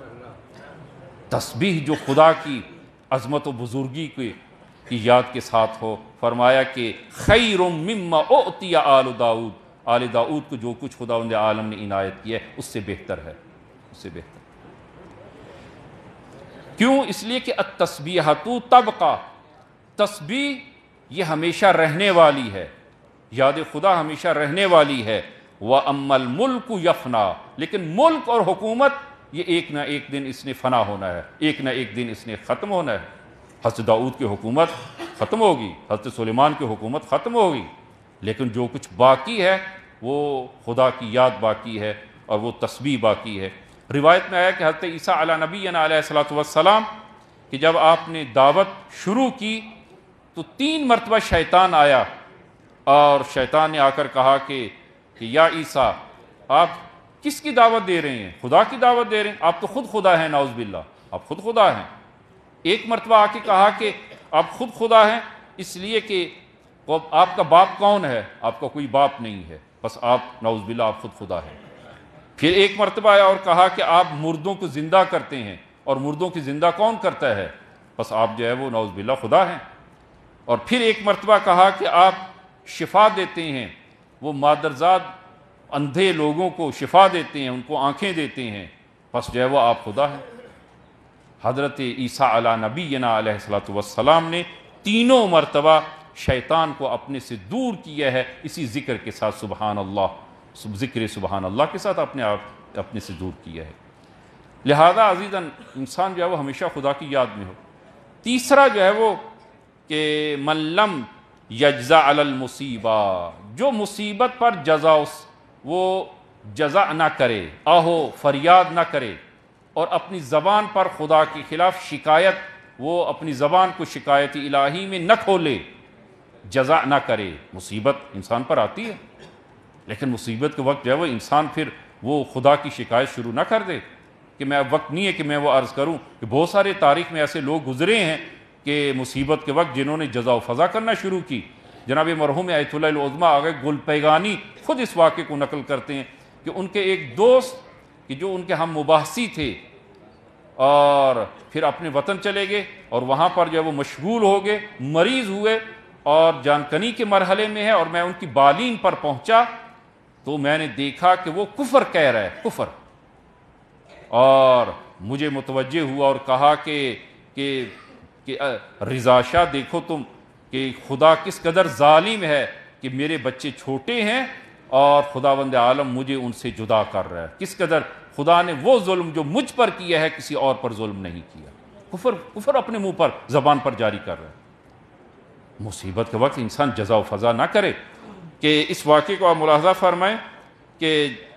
تسبیح جو خدا کی عظمت و بزرگی کی یاد کے ساتھ ہو، فرمایا کہ خیر مما اعطی آل داؤد، آل داؤد کو جو کچھ خداوند عالم نے عنایت کیا ہے اس سے بہتر ہے، اس سے بہتر۔ کیوں؟ اس لیے کہ التسبیحۃ تبقی، تسبیح یہ ہمیشہ رہنے والی ہے، یاد خدا ہمیشہ رہنے والی ہے۔ وَأَمَّا الْمُلْكُ يَفْنَا، لیکن ملک اور حکومت یہ ایک نہ ایک دن اس نے فنا ہونا ہے، ایک نہ ایک دن اس نے ختم ہونا ہے۔ حضرت داؤد کی حکومت ختم ہوگی، حضرت سلیمان کی حکومت ختم ہوگی، لیکن جو کچھ باقی ہے وہ خدا کی یاد باقی ہے اور وہ تسبیح باقی ہے۔ روایت میں آیا کہ حضرت عیسیٰ علی نبینا علیہ الصلوۃ والسلام کہ جب آپ نے دعوت شروع کی تو 3 مرتبہ شیطان آیا، اور شیطان نے آ کر کہا کہ یا عیسیٰ، آپ کس کی دعوت دے رہے ہیں؟ خدا کی دعوت دے رہے ہیں؟ آپ تو خود خدا ہیں، نعوذ باللہ، آپ خود خدا ہیں۔ ایک مرتبہ آ کے کہا کہ آپ خود خدا ہیں، اس لیے کہ آپ کا باپ کون ہے؟ آپ کا کوئی باپ نہیں ہے، بس آپ نعوذ باللہ آپ خود خدا ہیں۔ پھر ایک مرتبہ آیا اور کہا کہ آپ مردوں کو زندہ کرتے ہیں، اور مردوں کی زندہ کون کرتا ہے؟ بس آپ جو ہے وہ نعوذ باللہ خدا ہیں۔ اور پھر ایک مرتبہ کہا کہ آپ شفا دیتے ہیں، وہ مادرزاد اندھے لوگوں کو شفا دیتے ہیں، ان کو آنکھیں دیتے ہیں، بس جو ہے وہ آپ خدا ہیں۔ حضرت عیسیٰ علی نبینا علیہ الصلوۃ والسلام نے تینوں مرتبہ شیطان کو اپنے سے دور کیا ہے اسی ذکر کے ساتھ، سبحان اللہ، ذکر سبحان اللہ کے ساتھ اپنے سے دور کیا ہے۔ لہذا عزیزاً انسان جو ہے وہ ہمیشہ خدا کی یاد میں ہو۔ تیسرا جو ہے وہ کہ من لم یجزع علی المصیبہ، جو مصیبت پر وہ جزع نہ کرے، آہو فریاد نہ کرے، اور اپنی زبان پر خدا کے خلاف شکایت، وہ اپنی زبان کو شکایت الہی میں نہ کھولے، جزع نہ کرے۔ مصیبت انسان پر آتی ہے، لیکن مصیبت کے وقت جو ہے وہ انسان پھر وہ خدا کی شکایت شروع نہ کر دے کہ میں اب وقت نہیں ہے کہ میں وہ عرض کروں کہ بہت سارے تاریخ میں ایسے لوگ گزرے ہیں کہ مصیبت کے وقت جنہوں نے جزا و فضا کرنا شروع کی۔ جناب مرحوم آیت اللہ العظمی آگے گل پیگانی خود اس واقعے کو نقل کرتے ہیں کہ ان کے ایک دوست کہ جو ان کے ہم مباحثی تھے اور پھر اپنے وطن چلے گئے اور وہاں پر جو ہے وہ مشغول ہو گئے، مریض ہوئے اور جان کنی کے مرحلے میں ہے، اور میں ان کی بالین پر پہنچا تو میں نے دیکھا کہ وہ کفر کہہ رہا ہے، کفر، اور مجھے متوجہ ہوا اور کہا کہ رضا شاہ دیکھو تم کہ خدا کس قدر ظالم ہے کہ میرے بچے چھوٹے ہیں اور خداوند عالم مجھے ان سے جدا کر رہا ہے، کس قدر خدا نے وہ ظلم جو مجھ پر کیا ہے کسی اور پر ظلم نہیں کیا۔ کفر اپنے منہ پر زبان پر جاری کر رہا ہے۔ مصیبت کے وقت انسان جزا و فضا نہ کرے۔ کہ اس واقعے کو آپ ملاحظہ فرمائیں کہ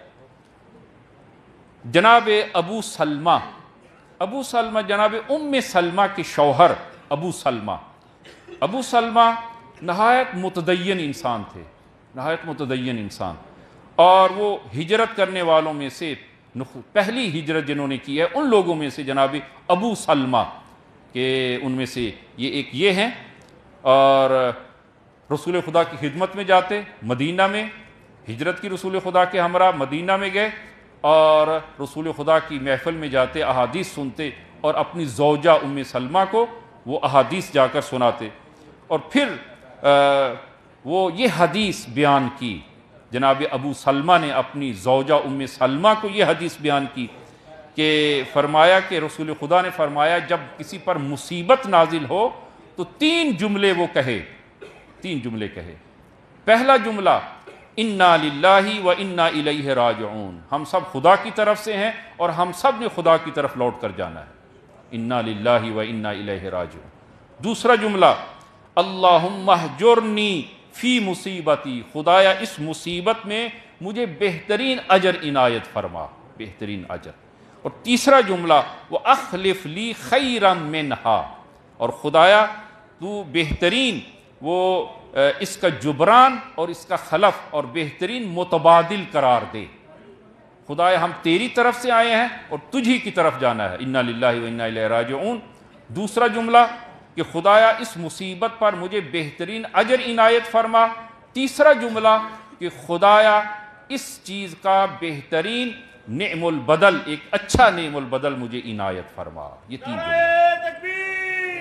جناب ابو سلمہ جناب ام سلمہ کے شوہر ابو سلمہ نہایت متدین انسان تھے، نہایت متدین انسان، اور وہ ہجرت کرنے والوں میں سے پہلی ہجرت جنہوں نے کی ہے ان لوگوں میں سے جناب ابو سلمہ کہ ان میں سے یہ ہیں، اور رسول خدا کی خدمت میں جاتے، مدینہ میں ہجرت کی رسول خدا کے ہمراہ مدینہ میں گئے اور رسول خدا کی محفل میں جاتے، احادیث سنتے اور اپنی زوجہ ام سلمہ کو وہ احادیث جا کر سناتے، اور پھر وہ یہ حدیث بیان کی، جناب ابو سلمہ نے اپنی زوجہ ام سلمہ کو یہ حدیث بیان کی کہ فرمایا کہ رسول خدا نے فرمایا جب کسی پر مصیبت نازل ہو تو 3 جملے وہ کہے، 3 جملے کہے۔ پہلا جملہ انا للہ و انا الیہ راجعون، ہم سب خدا کی طرف سے ہیں اور ہم سب نے خدا کی طرف لوٹ کر جانا ہے، انا للہ و انا الیہ راجعون۔ دوسرا جملہ اللہم اہجرنی فی مصیبتی، خدایا اس مصیبت میں مجھے بہترین اجر عنایت فرما، بہترین اجر۔ اور تیسرا جملہ وَأَخْلِفْ لِي خَيْرًا مِّنْهَا، اور خدایا تو بہترین وہ اس کا جبران اور اس کا خلف اور بہترین متبادل قرار دے۔ خدایا ہم تیری طرف سے آئے ہیں اور تجھی کی طرف جانا ہے، انا للہ و انا الیہ راجعون۔ دوسرا جملہ کہ خدایا اس مصیبت پر مجھے بہترین اجر عنایت فرما۔ تیسرا جملہ کہ خدایا اس چیز کا بہترین نعم البدل، ایک اچھا نعم البدل مجھے عنایت فرما۔ یہ 3 جملے۔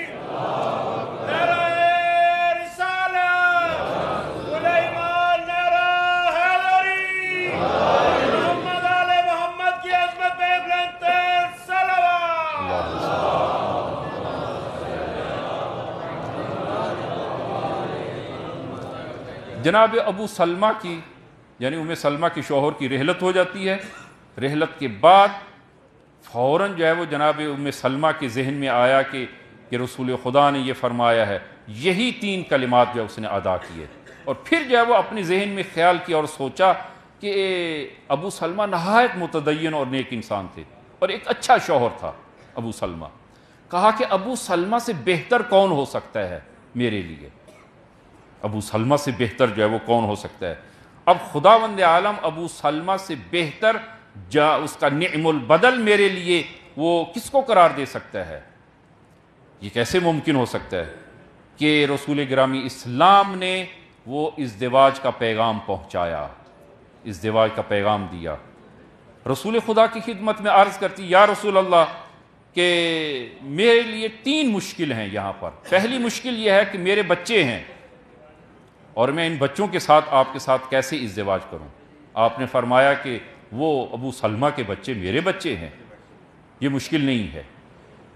جناب ابو سلمہ کی یعنی ام سلمہ کے شوہر کی رحلت ہو جاتی ہے۔ رحلت کے بعد فوراً جو ہے وہ جناب ام سلمہ کے ذہن میں آیا کہ رسول خدا نے یہ فرمایا ہے، یہی 3 کلمات جو اس نے ادا کیے، اور پھر جو ہے وہ اپنے ذہن میں خیال کیا اور سوچا کہ ابو سلمہ نہایت متدین اور نیک انسان تھے اور ایک اچھا شوہر تھا ابو سلمہ۔ کہا کہ ابو سلمہ سے بہتر کون ہو سکتا ہے میرے لیے، ابو سلمہ سے بہتر جو ہے وہ کون ہو سکتا ہے۔ اب خداوند عالم ابو سلمہ سے بہتر اس کا نعم البدل میرے لیے وہ کس کو قرار دے سکتا ہے؟ یہ کیسے ممکن ہو سکتا ہے کہ رسول گرامی اسلام نے وہ ازدواج کا پیغام پہنچایا، ازدواج کا پیغام دیا۔ رسول خدا کی خدمت میں عرض کرتی یا رسول اللہ کہ میرے لیے 3 مشکل ہیں یہاں پر۔ پہلی مشکل یہ ہے کہ میرے بچے ہیں اور میں ان بچوں کے ساتھ آپ کے ساتھ کیسے ازدواج کروں؟ آپ نے فرمایا کہ وہ ابو سلمہ کے بچے میرے بچے ہیں، یہ مشکل نہیں ہے۔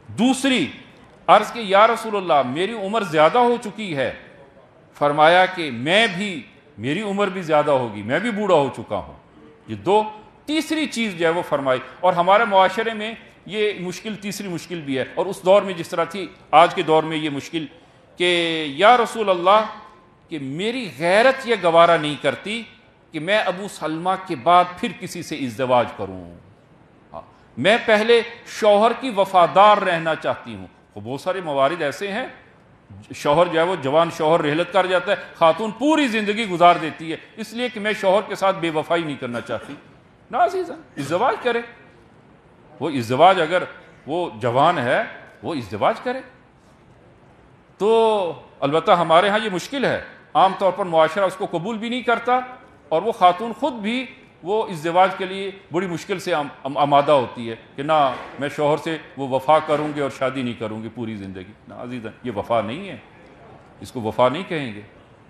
دوسری عرض کہ یا رسول اللہ میری عمر زیادہ ہو چکی ہے، فرمایا کہ میری عمر بھی زیادہ ہوگی، میں بھی بوڑھا ہو چکا ہوں۔ یہ دو۔ تیسری چیز جو ہے وہ فرمائی، اور ہمارے معاشرے میں یہ مشکل، تیسری مشکل بھی ہے، اور اس دور میں جس طرح تھی آج کے دور میں یہ مشکل، کہ یا رسول اللہ کہ میری غیرت یہ گوارا نہیں کرتی کہ میں ابو سلمہ کے بعد پھر کسی سے ازدواج کروں، میں پہلے شوہر کی وفادار رہنا چاہتی ہوں۔ بہت سارے موارد ایسے ہیں، شوہر جو ہے وہ جوان شوہر رحلت کر جاتا ہے، خاتون پوری زندگی گزار دیتی ہے اس لیے کہ میں شوہر کے ساتھ بے وفائی نہیں کرنا چاہتی۔ نا عزیزاً، ازدواج کرے، وہ ازدواج اگر وہ جوان ہے وہ ازدواج کرے۔ تو البتہ ہمارے ہاں یہ مشکل ہے، عام طور پر معاشرہ اس کو قبول بھی نہیں کرتا، اور وہ خاتون خود بھی وہ ازدواج کے لیے بڑی مشکل سے آمادہ ہوتی ہے کہ نہ میں شوہر سے وہ وفا کروں گی اور شادی نہیں کروں گی پوری زندگی۔ نا عزیزاً، یہ وفا نہیں ہے، اس کو وفا نہیں کہیں گے۔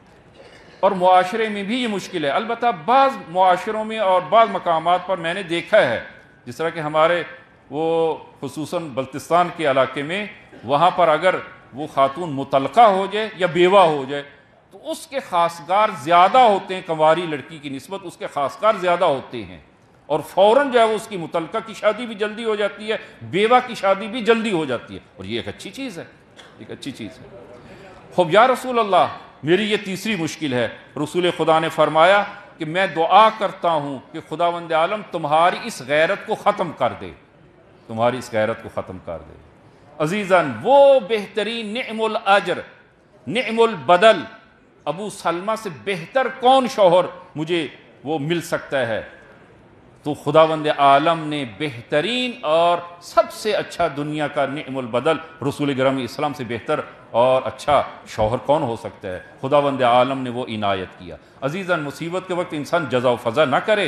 اور معاشرے میں بھی یہ مشکل ہے، البتہ بعض معاشروں میں اور بعض مقامات پر میں نے دیکھا ہے، جس طرح کہ ہمارے وہ خصوصاً بلتستان کے علاقے میں، وہاں پر اگر وہ خاتون مطلقہ ہو جائے یا بیوہ ہو جائے تو اس کے خاصگار زیادہ ہوتے ہیں، کنواری لڑکی کی نسبت اس کے خاصگار زیادہ ہوتے ہیں، اور فوراً جو ہے وہ اس کی مطلقہ کی شادی بھی جلدی ہو جاتی ہے، بیوہ کی شادی بھی جلدی ہو جاتی ہے، اور یہ ایک اچھی چیز ہے، ایک اچھی چیز ہے۔ خوب یا رسول اللہ میری یہ تیسری مشکل ہے۔ رسول خدا نے فرمایا کہ میں دعا کرتا ہوں کہ خداوند عالم تمہاری اس غیرت کو ختم کر دے، تمہاری اس غیرت کو ختم کر دے۔ عزیزاً، وہ بہترین نعم الاجر نعم البدل ابو سلمہ سے بہتر کون شوہر مجھے وہ مل سکتا ہے؟ تو خداوند عالم نے بہترین اور سب سے اچھا دنیا کا نعم البدل رسول گرامی اسلام سے بہتر اور اچھا شوہر کون ہو سکتا ہے؟ خداوند عالم نے وہ عنایت کیا۔ عزیزاً، مصیبت کے وقت انسان جزا و فضا نہ کرے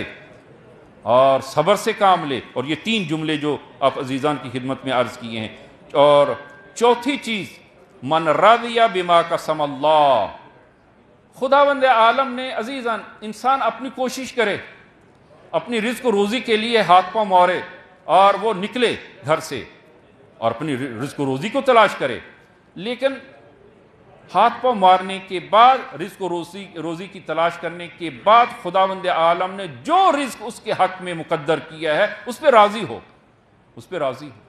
اور صبر سے کام لے، اور یہ تین جملے جو آپ عزیزان کی خدمت میں عرض کیے ہیں۔ اور چوتھی چیز، من رضی بما قسم اللہ، خداوند عالم نے عزیزاً انسان اپنی کوشش کرے، اپنی رزق و روزی کے لیے ہاتھ پاؤں مارے اور وہ نکلے گھر سے اور اپنی رزق و روزی کو تلاش کرے، لیکن ہاتھ پاؤں مارنے کے بعد رزق و روزی کی تلاش کرنے کے بعد خداوند عالم نے جو رزق اس کے حق میں مقدر کیا ہے اس پہ راضی ہو، اس پہ راضی ہو۔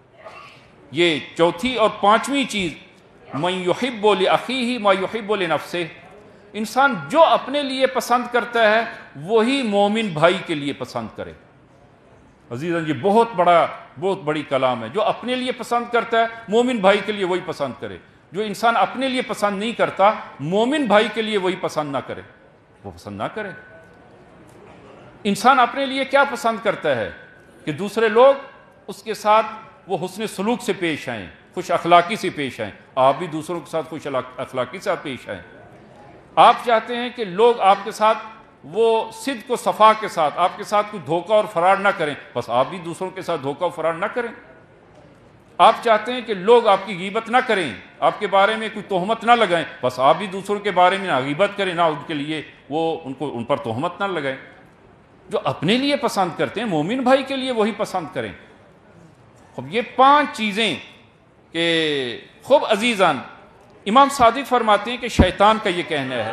یہ چوتھی اور پانچویں چیز، من یحب لأخیہ ما یحب لنفسہ، انسان جو اپنے لیے پسند کرتا ہے وہی مومن بھائی کے لیے پسند کرے۔ عزیزاً، یہ بہت بڑی کلام ہے۔ جو اپنے لیے پسند کرتا ہے مومن بھائی کے لیے وہی پسند کرے، جو انسان اپنے لیے پسند نہیں کرتا مومن بھائی کے لیے وہی پسند نہ کرے، وہ پسند نہ کرے۔ انسان اپنے لیے کیا پسند کرتا ہے کہ دوسرے لوگ اس کے ساتھ وہ حسن سلوک سے پیش آئیں، خوش اخلاقی سے پیش آئیں، آپ بھی دوسروں کے ساتھ خوش اخلاقی سے پیش آئیں۔ آپ چاہتے ہیں کہ لوگ آپ کے ساتھ وہ صدق و صفا کے ساتھ آپ کے ساتھ کوئی دھوکہ اور فرار نہ کریں، بس آپ بھی دوسروں کے ساتھ دھوکہ و فرار نہ کریں۔ آپ چاہتے ہیں کہ لوگ آپ کی غیبت نہ کریں، آپ کے بارے میں کوئی تہمت نہ لگائیں، بس آپ بھی دوسروں کے بارے میں نہ غیبت کریں، نہ ان کے لیے ان پر تہمت نہ لگائیں۔ جو اپنے لیے پسند کرتے ہیں مومن بھائی کے لیے وہی پسند کریں۔ خب یہ پانچ چیزیں کہ خوب عزیزان، امام صادق فرماتے ہیں کہ شیطان کا یہ کہنا ہے،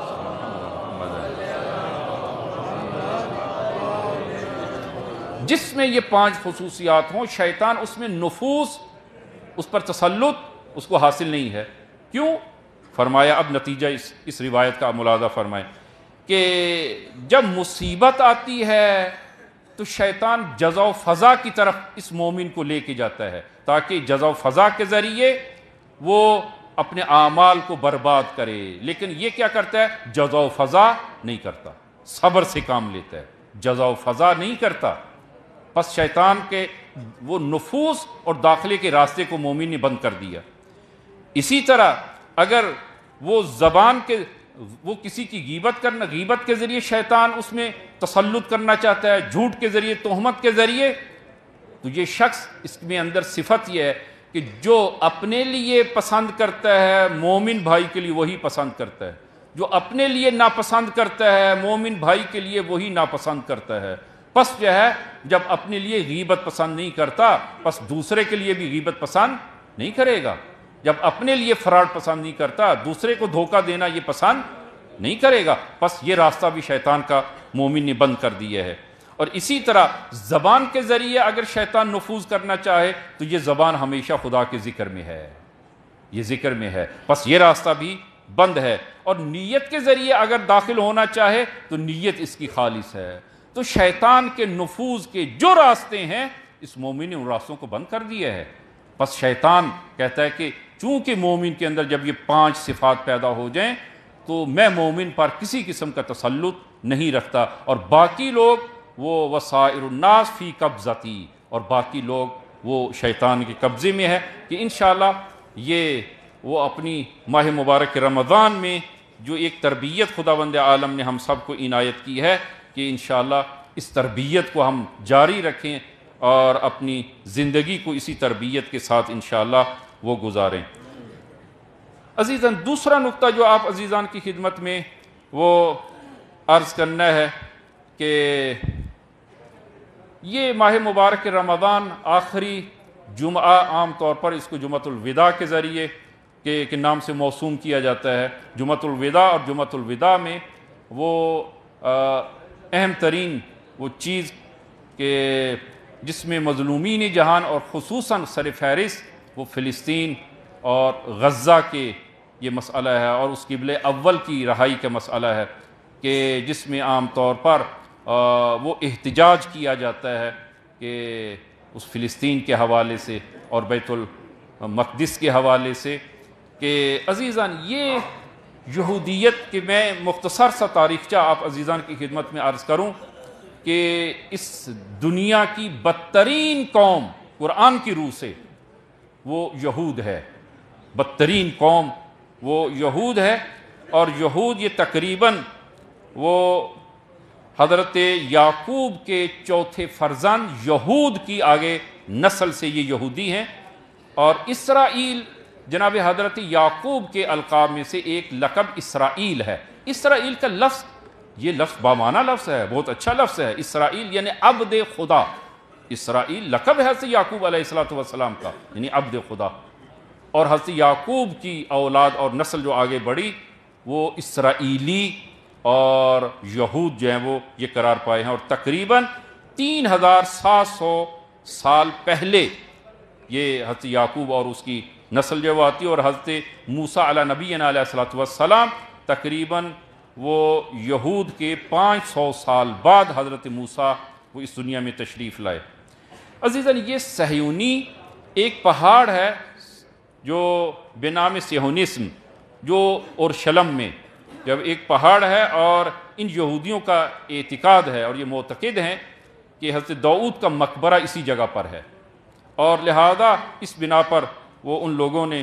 جس میں یہ پانچ خصوصیات ہوں شیطان اس میں نفوذ، اس پر تسلط اس کو حاصل نہیں ہے۔ کیوں؟ فرمایا، اب نتیجہ اس روایت کا ملاحظہ فرمائیں کہ جب مصیبت آتی ہے تو شیطان جزا و فضا کی طرف اس مومن کو لے کے جاتا ہے تاکہ جزا و فضا کے ذریعے وہ اپنے اعمال کو برباد کرے، لیکن یہ کیا کرتا ہے؟ جزا و فضا نہیں کرتا، صبر سے کام لیتا ہے، جزا و فضا نہیں کرتا۔ پس شیطان کے وہ نفوذ اور داخلے کے راستے کو مومن نے بند کر دیا۔ اسی طرح اگر وہ زبان کے وہ کسی کی غیبت کے ذریعے شیطان اس میں تسلط کرنا چاہتا ہے، جھوٹ کے ذریعے، تہمت کے ذریعے، تو یہ شخص اس میں اندر صفت یہ ہے کہ جو اپنے لیے پسند کرتا ہے مومن بھائی کے لیے وہی پسند کرتا ہے، جو اپنے لیے ناپسند کرتا ہے مومن بھائی کے لیے وہی ناپسند کرتا ہے، پس جو ہے جب اپنے لیے غیبت پسند نہیں کرتا پس دوسرے کے لیے بھی غیبت پسند نہیں کرے گا. جب اپنے لیے فراڈ پسند نہیں کرتا دوسرے کو دھوکہ دینا یہ پسند نہیں کرے گا. پس یہ راستہ بھی شیطان کا مومن نے بند کر دیا ہے. اور اسی طرح زبان کے ذریعے اگر شیطان نفوذ کرنا چاہے تو یہ زبان ہمیشہ خدا کے ذکر میں ہے, یہ ذکر میں ہے, پس یہ راستہ بھی بند ہے. اور نیت کے ذریعے اگر داخل ہونا چاہے تو نیت اس کی خالص ہے. تو شیطان کے نفوذ کے جو راستے ہیں اس مومن نے ان راستوں کو بند کر دیا ہے. پس شیطان کہتا ہے کہ چونکہ مومن کے اندر جب یہ 5 صفات پیدا ہو جائیں تو میں مومن پر کسی قسم کا تسلط نہیں رکھتا, اور باقی لوگ وہ وسائر الناس فی قبضتی, اور باقی لوگ وہ شیطان کے قبضے میں ہے. کہ انشاءاللہ یہ وہ اپنی ماہ مبارک رمضان میں جو ایک تربیت خداوند عالم نے ہم سب کو عنایت کی ہے کہ انشاءاللہ اس تربیت کو ہم جاری رکھیں اور اپنی زندگی کو اسی تربیت کے ساتھ انشاءاللہ وہ گزاریں. عزیزان دوسرا نقطہ جو آپ عزیزان کی خدمت میں وہ عرض کرنا ہے کہ یہ ماہ مبارک رمضان آخری جمعہ عام طور پر اس کو جمعۃ الوداع کے ذریعے کے نام سے موسوم کیا جاتا ہے. جمعۃ الوداع اور جمعۃ الوداع میں وہ اہم ترین وہ چیز کہ جس میں مظلومین جہان اور خصوصاً سر فہرست وہ فلسطین اور غزہ کے یہ مسئلہ ہے, اور اس قبلِ اول کی رہائی کا مسئلہ ہے کہ جس میں عام طور پر وہ احتجاج کیا جاتا ہے کہ اس فلسطین کے حوالے سے اور بیت المقدس کے حوالے سے. کہ عزیزان یہ یہودیت کے میں مختصر سا تاریخچہ آپ عزیزان کی خدمت میں عرض کروں کہ اس دنیا کی بدترین قوم قرآن کی روح سے وہ یہود ہے, بدترین قوم وہ یہود ہے. اور یہود یہ تقریباً وہ حضرت یعقوب کے چوتھے فرزند یہود کی آگے نسل سے یہ یہودی ہیں. اور اسرائیل جناب حضرت یعقوب کے القاب میں سے ایک لقب اسرائیل ہے. اسرائیل کا لفظ یہ لفظ بامعنی لفظ ہے, بہت اچھا لفظ ہے. اسرائیل یعنی عبد خدا. اسرائیل لقب ہے حضرت یعقوب علیہ السلام کا, یعنی عبد خدا. اور حضرت یعقوب کی اولاد اور نسل جو آگے بڑھی وہ اسرائیلی اور یہود جو ہیں وہ یہ قرار پائے ہیں. اور تقریباً 3700 سال پہلے یہ حضرت یعقوب اور اس کی نسل جو آتی ہے, اور حضرت موسیٰ علیہ نبینا علیہ السلام تقریباً وہ یہود کے 500 سال بعد حضرت موسیٰ وہ اس دنیا میں تشریف لائے. عزیزاً یہ صہیونی ایک پہاڑ ہے جو بنام صہیونسم جو اورشلم میں جب ایک پہاڑ ہے, اور ان یہودیوں کا اعتقاد ہے اور یہ معتقد ہیں کہ حضرت داؤد کا مقبرہ اسی جگہ پر ہے, اور لہذا اس بنا پر وہ ان لوگوں نے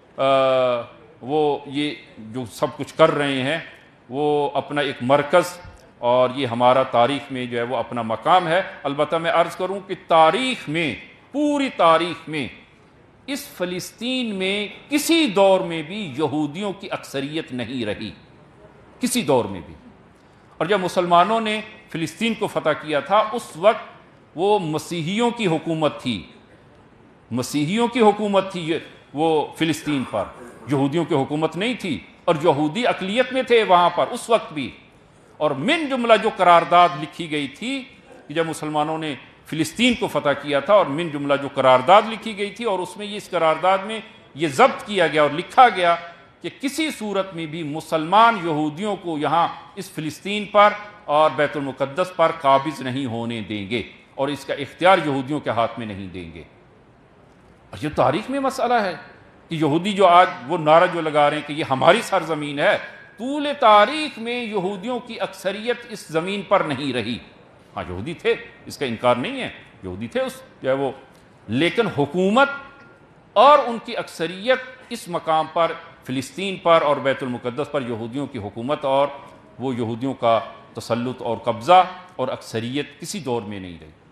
وہ یہ جو سب کچھ کر رہے ہیں وہ اپنا ایک مرکز, اور یہ ہمارا تاریخ میں جو ہے وہ اپنا مقام ہے. البتہ میں عرض کروں کہ تاریخ میں پوری تاریخ میں اس فلسطین میں کسی دور میں بھی یہودیوں کی اکثریت نہیں رہی, کسی دور میں بھی. اور جب مسلمانوں نے فلسطین کو فتح کیا تھا اس وقت وہ مسیحیوں کی حکومت تھی, مسیحیوں کی حکومت تھی وہ فلسطین پر, یہودیوں کی حکومت نہیں تھی. اور یہودی اقلیت میں تھے وہاں پر اس وقت بھی. اور من جملہ جو قرارداد لکھی گئی تھی کہ جب مسلمانوں نے فلسطین کو فتح کیا تھا, اور من جملہ جو قرارداد لکھی گئی تھی, اور اس میں یہ اس قرارداد میں یہ ضبط کیا گیا اور لکھا گیا کہ کسی صورت میں بھی مسلمان یہودیوں کو یہاں اس فلسطین پر اور بیت المقدس پر قابض نہیں ہونے دیں گے, اور اس کا اختیار یہودیوں کے ہاتھ میں نہیں دیں گے. اور یہ تاریخ میں مسئلہ ہے کہ یہودی جو آج وہ نعرہ جو لگا رہے ہیں کہ یہ ہماری سرزمین ہے, طول تاریخ میں یہودیوں کی اکثریت اس زمین پر نہیں رہی. ہاں یہودی تھے, اس کا انکار نہیں ہے, یہودی تھے اس جو ہے وہ, لیکن حکومت اور ان کی اکثریت اس مقام پر فلسطین پر اور بیت المقدس پر یہودیوں کی حکومت اور وہ یہودیوں کا تسلط اور قبضہ اور اکثریت کسی دور میں نہیں رہی.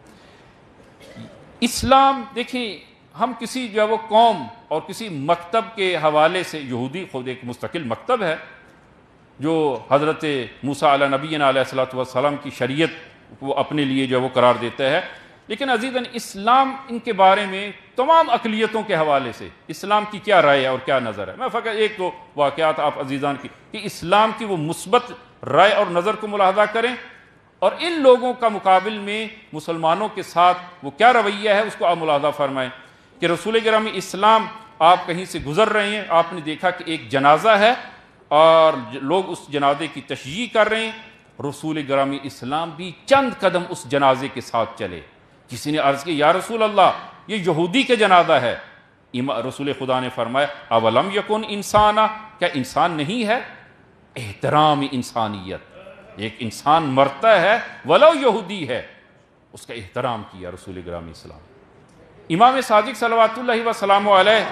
اسلام دیکھیں, ہم کسی جو ہے وہ قوم اور کسی مکتب کے حوالے سے, یہودی خود ایک مستقل مکتب ہے جو حضرت موسیٰ علیہ نبینا علیہ السلام کی شریعت وہ اپنے لیے جو ہے وہ قرار دیتا ہے۔ لیکن عزیزاً اسلام ان کے بارے میں تمام اقلیتوں کے حوالے سے اسلام کی کیا رائے ہے اور کیا نظر ہے؟ میں فقط ایک دو واقعات آپ عزیزان کی کہ اسلام کی وہ مثبت رائے اور نظر کو ملاحظہ کریں، اور ان لوگوں کا مقابل میں مسلمانوں کے ساتھ وہ کیا رویہ ہے اس کو آپ ملاحظہ فرمائیں کہ رسول گرامی اسلام آپ کہیں سے گزر رہے ہیں، آپ نے دیکھا کہ ایک جنازہ ہے اور لوگ اس جنازے کی تشییع کر رہے ہیں، رسول گرامی اسلام بھی چند قدم اس جنازے کے ساتھ چلے۔ کسی نے عرض کی یا رسول اللہ یہ یہودی کے جنازہ ہے، رسول خدا نے فرمایا اولم یکن انسانا، کیا انسان نہیں ہے؟ احترام انسانیت، ایک انسان مرتا ہے ولو یہودی ہے، اس کا احترام کیا رسول گرامی اسلام۔ امام صادق صلوات اللہ وسلام علیہ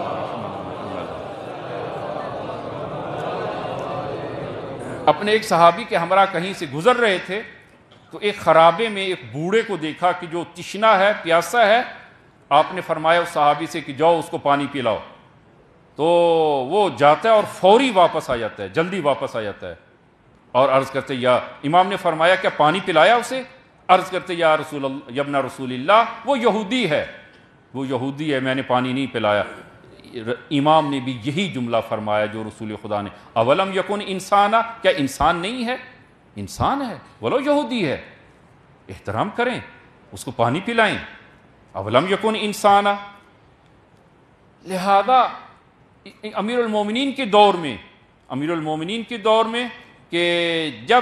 اپنے ایک صحابی کے ہمراہ کہیں سے گزر رہے تھے تو ایک خرابے میں ایک بوڑھے کو دیکھا کہ جو تشنا ہے، پیاسا ہے۔ آپ نے فرمایا اس صحابی سے کہ جاؤ اس کو پانی پلاؤ، تو وہ جاتا ہے اور فوری واپس آ جاتا ہے، جلدی واپس آ جاتا ہے اور عرض کرتے یا امام نے فرمایا کیا پانی پلایا اسے؟ عرض کرتے یا رسول اللہ یا ابن رسول اللہ وہ یہودی ہے، وہ یہودی ہے، میں نے پانی نہیں پلایا۔ امام نے بھی یہی جملہ فرمایا جو رسول خدا نے، اولم یکن انسانا، کیا انسان نہیں ہے؟ انسان ہے ولو یہودی ہے، احترام کریں، اس کو پانی پلائیں، اولم یکن انسانا۔ لہذا امیر المومنین کے دور میں کہ جب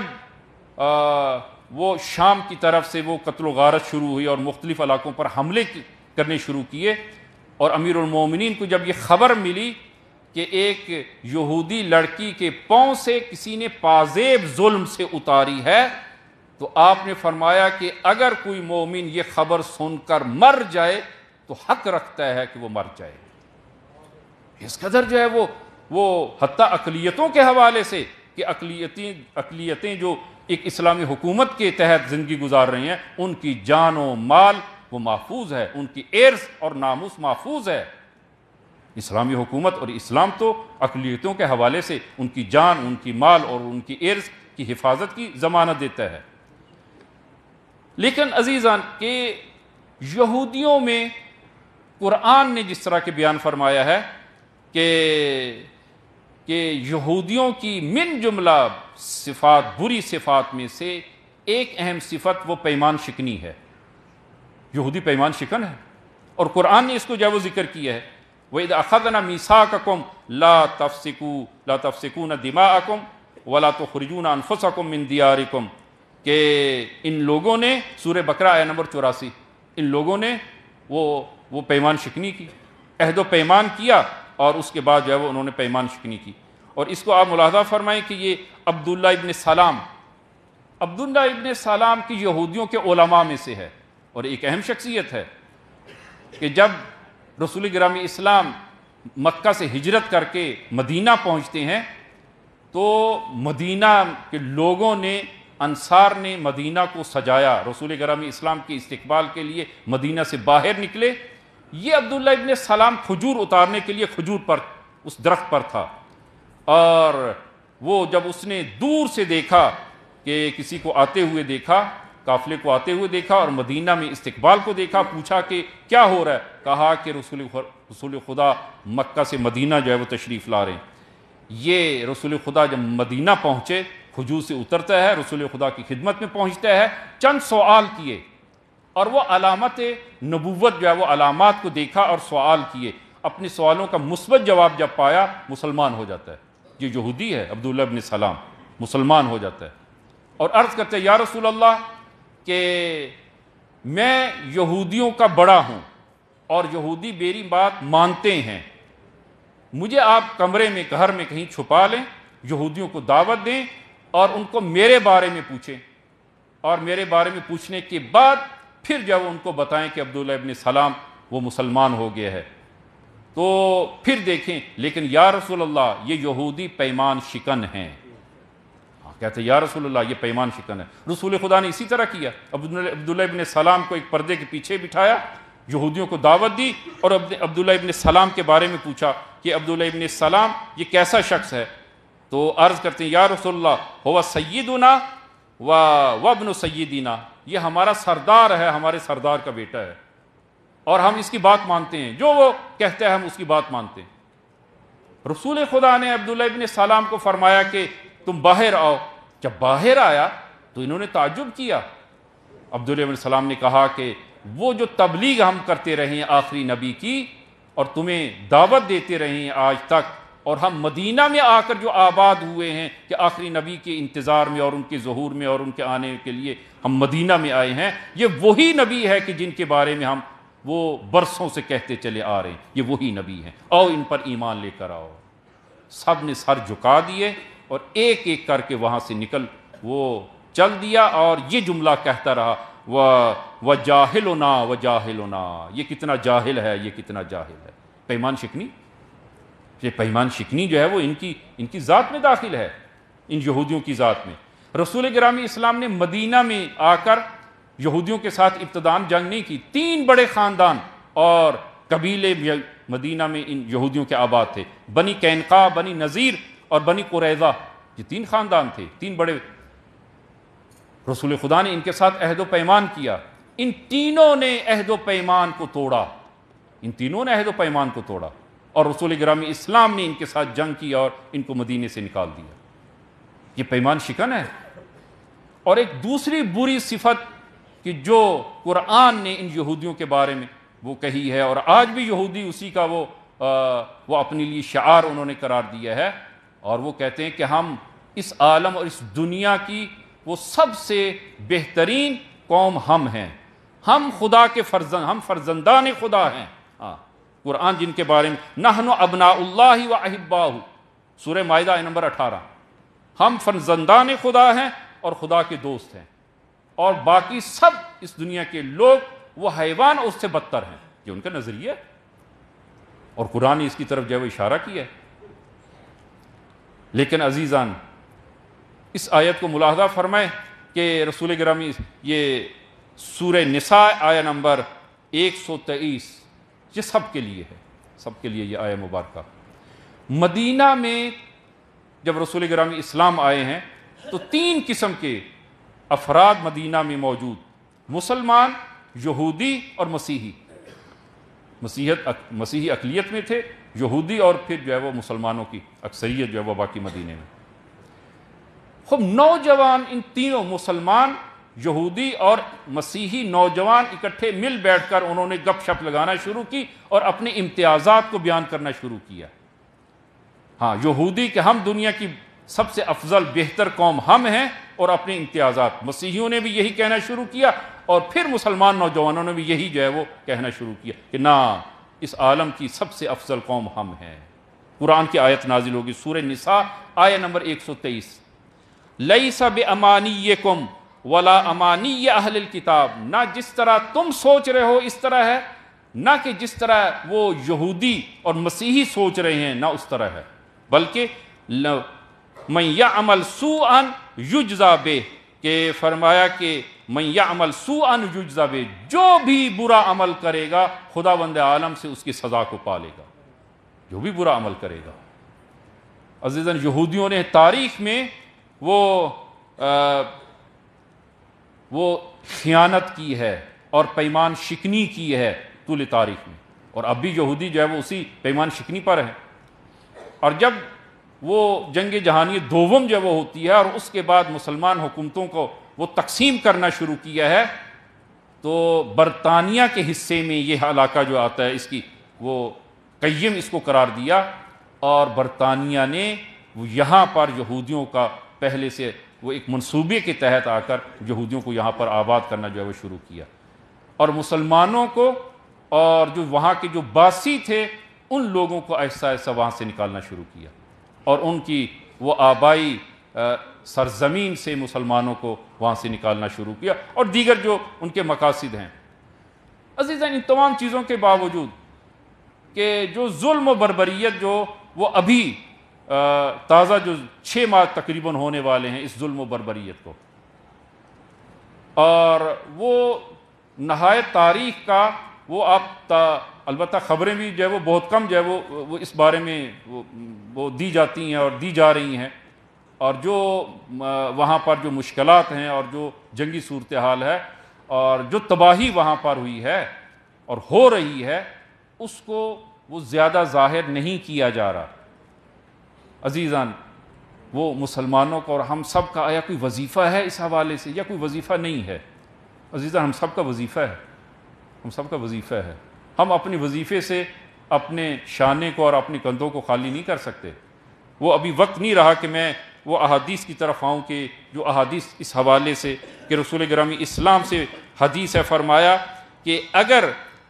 وہ شام کی طرف سے وہ قتل و غارت شروع ہوئی اور مختلف علاقوں پر حملے کرنے شروع کیے، اور امیر المومنین کو جب یہ خبر ملی کہ ایک یہودی لڑکی کے پاؤں سے کسی نے پازیب ظلم سے اتاری ہے، تو آپ نے فرمایا کہ اگر کوئی مومن یہ خبر سن کر مر جائے تو حق رکھتا ہے کہ وہ مر جائے۔ اس قدر جو ہے وہ حتیٰ اقلیتوں کے حوالے سے کہ اقلیتیں جو ایک اسلامی حکومت کے تحت زندگی گزار رہی ہیں، ان کی جان و مال وہ محفوظ ہے، ان کی عرض اور ناموس محفوظ ہے۔ اسلامی حکومت اور اسلام تو اقلیتوں کے حوالے سے ان کی جان، ان کی مال اور ان کی عرض کی حفاظت کی ضمانت دیتا ہے۔ لیکن عزیزان کہ یہودیوں میں قرآن نے جس طرح کے بیان فرمایا ہے کہ یہودیوں کی من جملہ صفات، بری صفات میں سے ایک اہم صفت وہ پیمان شکنی ہے۔ یہودی پیمان شکن ہے، اور قرآن نے اس کو جو وہ ذکر کیا ہے، وَإِذْ أَخَذْنَا مِيثَاقَكُمْ لَا تَفْسِكُونَ دِمَاءَكُمْ وَلَا تُخْرِجُونَ أَنفُسَكُمْ مِنْ دِيَارِكُمْ، کہ ان لوگوں نے سورہ بقرہ آیت نمبر 84، ان لوگوں نے وہ پیمان شکنی کی، عہد و پیمان کیا، اور اس کے بعد جو ہے وہ انہوں نے پیمان شکنی کی۔ اور اس کو آپ ملاحظہ فرمائیں کہ یہ عبداللہ ابن سلام کی یہودیوں کے علماء میں سے ہے، اور ایک اہم شخصیت ہے کہ جب رسول گرامی اسلام مکہ سے ہجرت کر کے مدینہ پہنچتے ہیں تو مدینہ کے لوگوں نے، انصار نے مدینہ کو سجایا، رسول گرامی اسلام کے استقبال کے لیے مدینہ سے باہر نکلے۔ یہ عبداللہ ابن سلام کھجور اتارنے کے لیے کھجور پر اس درخت پر تھا، اور وہ جب اس نے دور سے دیکھا کہ کسی کو آتے ہوئے دیکھا، قافلے کو آتے ہوئے دیکھا اور مدینہ میں استقبال کو دیکھا، پوچھا کہ کیا ہو رہا ہے؟ کہا کہ رسول خدا مکہ سے مدینہ جو ہے وہ تشریف لا رہے ہیں۔ یہ رسول خدا جب مدینہ پہنچے، کھجور سے اترتا ہے، رسول خدا کی خدمت میں پہنچتا ہے، چند سوال کیے، اور وہ علامت نبوت جو ہے وہ علامات کو دیکھا اور سوال کیے، اپنے سوالوں کا مثبت جواب جب پایا مسلمان ہو جاتا ہے۔ یہ یہودی ہے عبداللہ ابن سلام، مسلمان ہو جاتا ہے اور عرض کرتے ہیں یا رسول اللہ کہ میں یہودیوں کا بڑا ہوں اور یہودی میری بات مانتے ہیں، مجھے آپ کمرے میں، گھر میں کہیں چھپا لیں، یہودیوں کو دعوت دیں اور ان کو میرے بارے میں پوچھیں، اور میرے بارے میں پوچھنے کے بعد پھر جب ان کو بتائیں کہ عبداللہ ابن سلام وہ مسلمان ہو گیا ہے تو پھر دیکھیں، لیکن یا رسول اللہ یہ یہودی پیمان شکن ہیں۔ کہتے ہیں یا رسول اللہ یہ پیمان شکن ہے۔ رسول خدا نے اسی طرح کیا، عبداللہ ابن سلام کو ایک پردے کے پیچھے بٹھایا، یہودیوں کو دعوت دی اور عبداللہ ابن سلام کے بارے میں پوچھا کہ عبداللہ ابن سلام یہ کیسا شخص ہے؟ تو عرض کرتے ہیں یا رسول اللہ ہوا سیدنا وابن سیدنا، یہ ہمارا سردار ہے، ہمارے سردار کا بیٹا ہے، اور ہم اس کی بات مانتے ہیں، جو وہ کہتا ہے ہم اس کی بات مانتے ہیں۔ رسول خدا نے عبداللہ ابن سلام کو فرمایا کہ تم باہر آؤ۔ جب باہر آیا تو انہوں نے تعجب کیا۔ عبداللہ ابن سلام نے کہا کہ وہ جو تبلیغ ہم کرتے رہے ہیں آخری نبی کی، اور تمہیں دعوت دیتے رہے ہیں آج تک، اور ہم مدینہ میں آ کر جو آباد ہوئے ہیں کہ آخری نبی کے انتظار میں اور ان کے ظہور میں اور ان کے آنے کے لیے ہم مدینہ میں آئے ہیں، یہ وہی نبی ہے کہ جن کے بارے میں ہم وہ برسوں سے کہتے چلے آ رہے ہیں، یہ وہی نبی ہیں، آؤ ان پر ایمان لے کر آؤ۔ سب نے سر جھکا دیے اور ایک ایک کر کے وہاں سے نکل وہ چل دیا، اور یہ جملہ کہتا رہا، وَجَاهِلُنَا وَجَاهِلُنَا، یہ کتنا جاہل ہے، یہ کتنا جاہل ہے۔ پیمان شکنی، یہ پیمان شکنی جو ہے وہ ان کی ذات میں داخل ہے، ان یہودیوں کی ذات میں۔ رسول گرامی اسلام نے مدینہ میں آ کر یہودیوں کے ساتھ ابتداً جنگ نہیں کی۔ 3 بڑے خاندان اور قبیلے مدینہ میں ان یہودیوں کے آباد تھے، بنی قینقاع، بنی نذیر اور بنی قریظہ، یہ 3 خاندان تھے، 3 بڑے۔ رسول خدا نے ان کے ساتھ عہد و پیمان کیا، ان تینوں نے عہد و پیمان کو توڑا، ان تینوں نے عہد و پیمان کو توڑا، اور رسول گرامی اسلام نے ان کے ساتھ جنگ کیا اور ان کو مدینے سے نکال دیا۔ یہ پیمان شکن ہے۔ اور ایک دوسری بری صفت کہ جو قرآن نے ان یہودیوں کے بارے میں وہ کہی ہے، اور آج بھی یہودی اسی کا وہ اپنے لیے شعار انہوں نے قرار دیا ہے، اور وہ کہتے ہیں کہ ہم اس عالم اور اس دنیا کی وہ سب سے بہترین قوم ہم ہیں، ہم خدا کے فرزند، ہم فرزندان خدا ہیں۔ قرآن جن کے بارے میں نحن ابناء اللہ و احباہ، سورہ مائدہ آیت نمبر 18، ہم فرزندان خدا ہیں اور خدا کے دوست ہیں، اور باقی سب اس دنیا کے لوگ وہ حیوان اس سے بدتر ہیں، یہ ان کا نظریہ ہے، اور قرآن نے اس کی طرف جو ہے وہ اشارہ کیا ہے۔ لیکن عزیزان، اس آیت کو ملاحظہ فرمائیں کہ رسول گرامی یہ سورہ نساء آیت نمبر 123، یہ سب کے لیے ہے، سب کے لیے یہ آیت مبارکہ۔ مدینہ میں جب رسول گرامی اسلام آئے ہیں تو 3 قسم کے افراد مدینہ میں موجود، مسلمان، یہودی اور مسیحی۔ مسیحی اقلیت میں تھے، یہودی اور پھر جو ہے وہ مسلمانوں کی اکثریت جو ہے وہ باقی مدینے میں۔ خوب نوجوان، ان تینوں مسلمان، یہودی اور مسیحی نوجوان اکٹھے مل بیٹھ کر انہوں نے گپ شپ لگانا شروع کی اور اپنے امتیازات کو بیان کرنا شروع کیا۔ ہاں، یہودی کہ ہم دنیا کی سب سے افضل بہتر قوم ہم ہیں، اور اپنے امتیازات۔ مسیحیوں نے بھی یہی کہنا شروع کیا، اور پھر مسلمان نوجوانوں نے بھی یہی جو ہے وہ کہنا شروع کیا کہ نہ، اس عالم کی سب سے افضل قوم ہم ہیں۔ قرآن کی آیت نازل ہوگی، سورہ نساء آیت نمبر 123، لیس بامانیکم ولا امانی اہل الکتاب، نہ جس طرح تم سوچ رہے ہو اس طرح ہے، نہ کہ جس طرح وہ یہودی اور مسیحی سوچ رہے ہیں نہ اس طرح ہے، بلکہ من یعمل سوءا یجزا بہ، کہ فرمایا کہ من یعمل سوءا یجزا بہ، جو بھی برا عمل کرے گا خداوند عالم سے اس کی سزا کو پالے گا، جو بھی برا عمل کرے گا۔ عزیزاً، یہودیوں نے تاریخ میں وہ خیانت کی ہے اور پیمان شکنی کی ہے طول تاریخ میں، اور اب بھی یہودی جو ہے وہ اسی پیمان شکنی پر ہے۔ اور جب وہ جنگ جہانی دوم جب وہ ہوتی ہے اور اس کے بعد مسلمان حکومتوں کو وہ تقسیم کرنا شروع کیا ہے، تو برطانیہ کے حصے میں یہ علاقہ جو آتا ہے اس کی وہ قیم اس کو قرار دیا، اور برطانیہ نے یہاں پر یہودیوں کا پہلے سے وہ ایک منصوبے کے تحت آ کر یہودیوں کو یہاں پر آباد کرنا جو ہے وہ شروع کیا، اور مسلمانوں کو اور جو وہاں کے جو باسی تھے ان لوگوں کو ایسا ایسا وہاں سے نکالنا شروع کیا، اور ان کی وہ آبائی سرزمین سے مسلمانوں کو وہاں سے نکالنا شروع کیا، اور دیگر جو ان کے مقاصد ہیں۔ عزیزاً، ان تمام چیزوں کے باوجود کہ جو ظلم و بربریت جو وہ ابھی تازہ جو 6 ماہ تقریباً ہونے والے ہیں اس ظلم و بربریت کو، اور وہ نہایت تاریخ کا وہ آپ البتہ خبریں بھی جو ہے وہ بہت کم جو ہے وہ اس بارے میں وہ دی جاتی ہیں اور دی جا رہی ہیں، اور جو وہاں پر جو مشکلات ہیں اور جو جنگی صورتحال ہے اور جو تباہی وہاں پر ہوئی ہے اور ہو رہی ہے، اس کو وہ زیادہ ظاہر نہیں کیا جا رہا۔ عزیزان، وہ مسلمانوں کا اور ہم سب کا آیا کوئی وظیفہ ہے اس حوالے سے، یا کوئی وظیفہ نہیں ہے؟ عزیزان، ہم سب کا وظیفہ ہے، ہم سب کا وظیفہ ہے۔ ہم اپنے وظیفے سے اپنے شانے کو اور اپنے کندھوں کو خالی نہیں کر سکتے۔ وہ ابھی وقت نہیں رہا کہ میں وہ احادیث کی طرف آؤں کہ جو احادیث اس حوالے سے کہ رسول گرامی اسلام سے حدیث ہے، فرمایا کہ اگر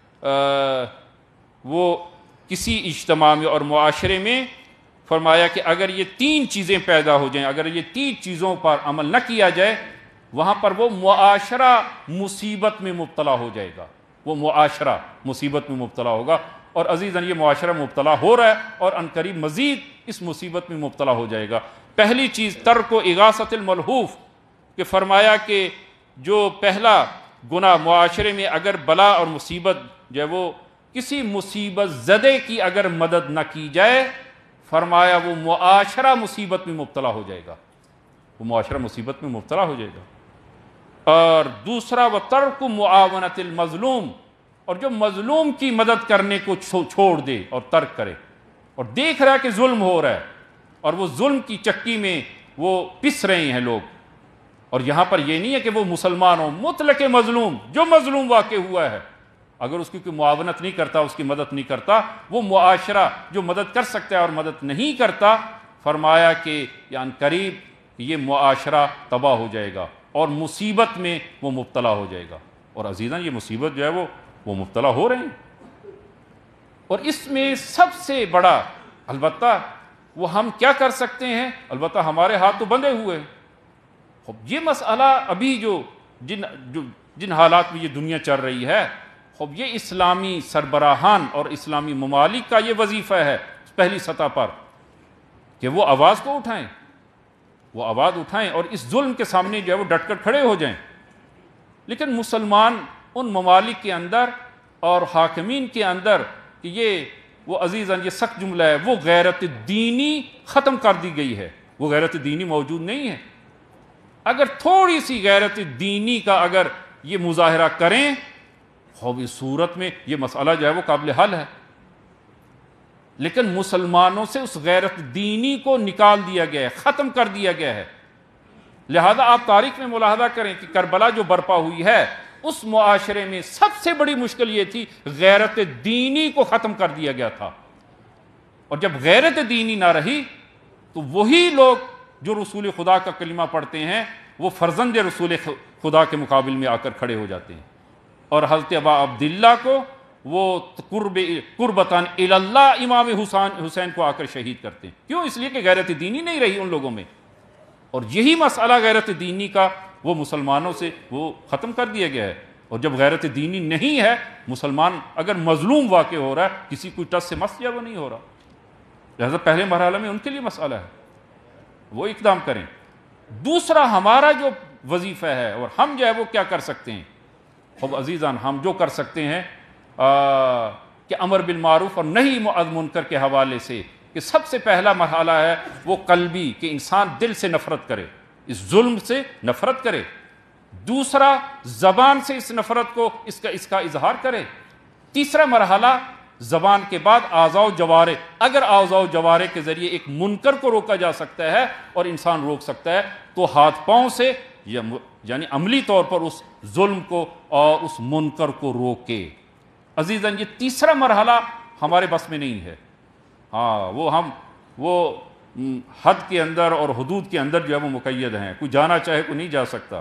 وہ کسی اجتماع میں اور معاشرے میں، فرمایا کہ اگر یہ 3 چیزیں پیدا ہو جائیں، اگر یہ 3 چیزوں پر عمل نہ کیا جائے، وہاں پر وہ معاشرہ مصیبت میں مبتلا ہو جائے گا، وہ معاشرہ مصیبت میں مبتلا ہوگا۔ اور عزیزاً، یہ معاشرہ مبتلا ہو رہا ہے اور عنقریب مزید اس مصیبت میں مبتلا ہو جائے گا۔ پہلی چیز ترک و اغاثۃ الملہوف، کہ فرمایا کہ جو پہلا گناہ معاشرے میں اگر بلا اور مصیبت جو ہے وہ کسی مصیبت زدے کی اگر مدد نہ کی جائے، فرمایا وہ معاشرہ مصیبت میں مبتلا ہو جائے گا، وہ معاشرہ مصیبت میں مبتلا ہو جائے گا۔ اور دوسرا، وہ ترک معاونت المظلوم، اور جو مظلوم کی مدد کرنے کو چھوڑ دے اور ترک کرے، اور دیکھ رہا ہے کہ ظلم ہو رہا ہے اور وہ ظلم کی چکی میں وہ پس رہے ہیں لوگ، اور یہاں پر یہ نہیں ہے کہ وہ مسلمان ہو، مطلق مظلوم، جو مظلوم واقع ہوا ہے، اگر اس کی کوئی معاونت نہیں کرتا، اس کی مدد نہیں کرتا، وہ معاشرہ جو مدد کر سکتا ہے اور مدد نہیں کرتا، فرمایا کہ عنقریب قریب یہ معاشرہ تباہ ہو جائے گا اور مصیبت میں وہ مبتلا ہو جائے گا۔ اور عزیزاں، یہ مصیبت جو ہے وہ مبتلا ہو رہے ہیں، اور اس میں سب سے بڑا البتہ وہ ہم کیا کر سکتے ہیں؟ البتہ ہمارے ہاتھ تو بندھے ہوئے ہیں۔ یہ مسئلہ ابھی جن حالات میں یہ دنیا چل رہی ہے، یہ اسلامی سربراہان اور اسلامی ممالک کا یہ وظیفہ ہے پہلی سطح پر کہ وہ آواز کو اٹھائیں، وہ آواز اٹھائیں اور اس ظلم کے سامنے جو ہے وہ ڈٹ کر کھڑے ہو جائیں۔ لیکن مسلمان ان ممالک کے اندر اور حاکمین کے اندر کہ وہ عزیزاً، یہ سخت جملہ ہے، وہ غیرت دینی ختم کر دی گئی ہے، وہ غیرت دینی موجود نہیں ہے۔ اگر تھوڑی سی غیرت دینی کا اگر یہ مظاہرہ کریں، خوب اس صورت میں یہ مسئلہ جو ہے وہ قابل حل ہے۔ لیکن مسلمانوں سے اس غیرت دینی کو نکال دیا گیا ہے، ختم کر دیا گیا ہے۔ لہذا آپ تاریخ میں ملاحظہ کریں کہ کربلا جو برپا ہوئی ہے، اس معاشرے میں سب سے بڑی مشکل یہ تھی، غیرت دینی کو ختم کر دیا گیا تھا۔ اور جب غیرت دینی نہ رہی تو وہی لوگ جو رسول خدا کا کلمہ پڑھتے ہیں، وہ فرزند رسول خدا کے مقابل میں آ کر کھڑے ہو جاتے ہیں، اور حضرت ابا عبداللہ کو وہ قربتاً اللہ امام حسین کو آ کر شہید کرتے ہیں۔ کیوں؟ اس لیے کہ غیرت دینی نہیں رہی ان لوگوں میں، اور یہی مسئلہ غیرت دینی کا وہ مسلمانوں سے وہ ختم کر دیا گیا ہے۔ اور جب غیرت دینی نہیں ہے، مسلمان اگر مظلوم واقع ہو رہا ہے، کسی کوئی ٹس سے مس وہ نہیں ہو رہا، لہذا پہلے مرحلہ میں ان کے لیے مسئلہ ہے، وہ اقدام کریں۔ دوسرا ہمارا جو وظیفہ ہے اور ہم جو ہے وہ کیا کر سکتے ہیں؟ خب عزیزان، ہم جو کر سکتے ہیں کہ امر بالمعروف اور نہی عن منکر کے حوالے سے، کہ سب سے پہلا مرحلہ ہے وہ قلبی، کہ انسان دل سے نفرت کرے، اس ظلم سے نفرت کرے۔ دوسرا، زبان سے اس نفرت کو اس کا اظہار کرے۔ تیسرا مرحلہ، زبان کے بعد اعضاء و جوارح، اگر اعضاء و جوارح کے ذریعے ایک منکر کو روکا جا سکتا ہے اور انسان روک سکتا ہے، تو ہاتھ پاؤں سے یعنی عملی طور پر اس ظلم کو اور اس منکر کو روکے۔ عزیزاً، یہ تیسرا مرحلہ ہمارے بس میں نہیں ہے۔ ہاں، وہ حد کے اندر اور حدود کے اندر جو ہے وہ مقید ہیں، کوئی جانا چاہے کوئی نہیں جا سکتا۔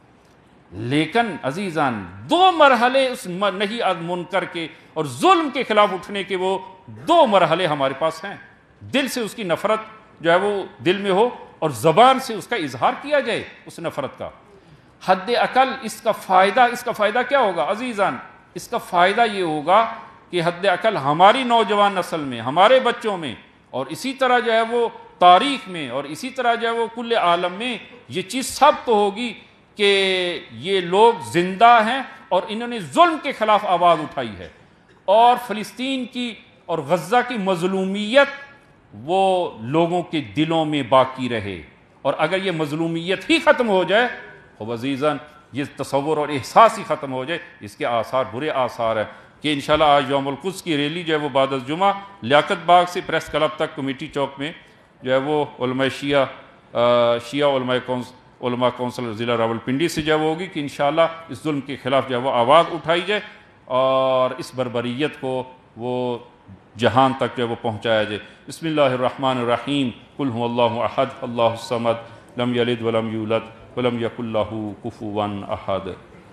لیکن عزیزان، 2 مرحلے اس نہی عن منکر کے اور ظلم کے خلاف اٹھنے کے، وہ 2 مرحلے ہمارے پاس ہیں۔ دل سے اس کی نفرت جو ہے وہ دل میں ہو، اور زبان سے اس کا اظہار کیا جائے اس نفرت کا۔ حد اقل اس کا فائدہ کیا ہوگا عزیزان؟ اس کا فائدہ یہ ہوگا کہ حد اقل ہماری نوجوان نسل میں، ہمارے بچوں میں، اور اسی طرح جو ہے وہ تاریخ میں، اور اسی طرح جو ہے وہ کل عالم میں یہ چیز ثابت ہوگی کہ یہ لوگ زندہ ہیں اور انہوں نے ظلم کے خلاف آواز اٹھائی ہے، اور فلسطین کی اور غزہ کی مظلومیت وہ لوگوں کے دلوں میں باقی رہے، اور اگر یہ مظلومیت ہی ختم ہو جائے خب عزیزاً یہ تصور اور احساس ہی ختم ہو جائے، اس کے آثار برے آثار ہیں کہ انشاءاللہ آج یوم القدس کی ریلی جو ہے وہ بعد از جمعہ لیاقت باغ سے پریس کلب تک کمیٹی چوک میں جو ہے وہ علماء شیعہ علماء کونسل ضلع راولپنڈی سے جو ہے وہ ہوگی کہ انشاءاللہ اس ظلم کے خلاف جو ہے وہ آواز اٹھائی جائے اور اس بربریت کو وہ جہان تک جو ہے وہ پہنچایا جائے۔ بسم اللہ الرحمن الرحیم، قل هو اللہ احد اللہ الصمد لم یلد ولم یولد ولم یکن لہ کفوا احد۔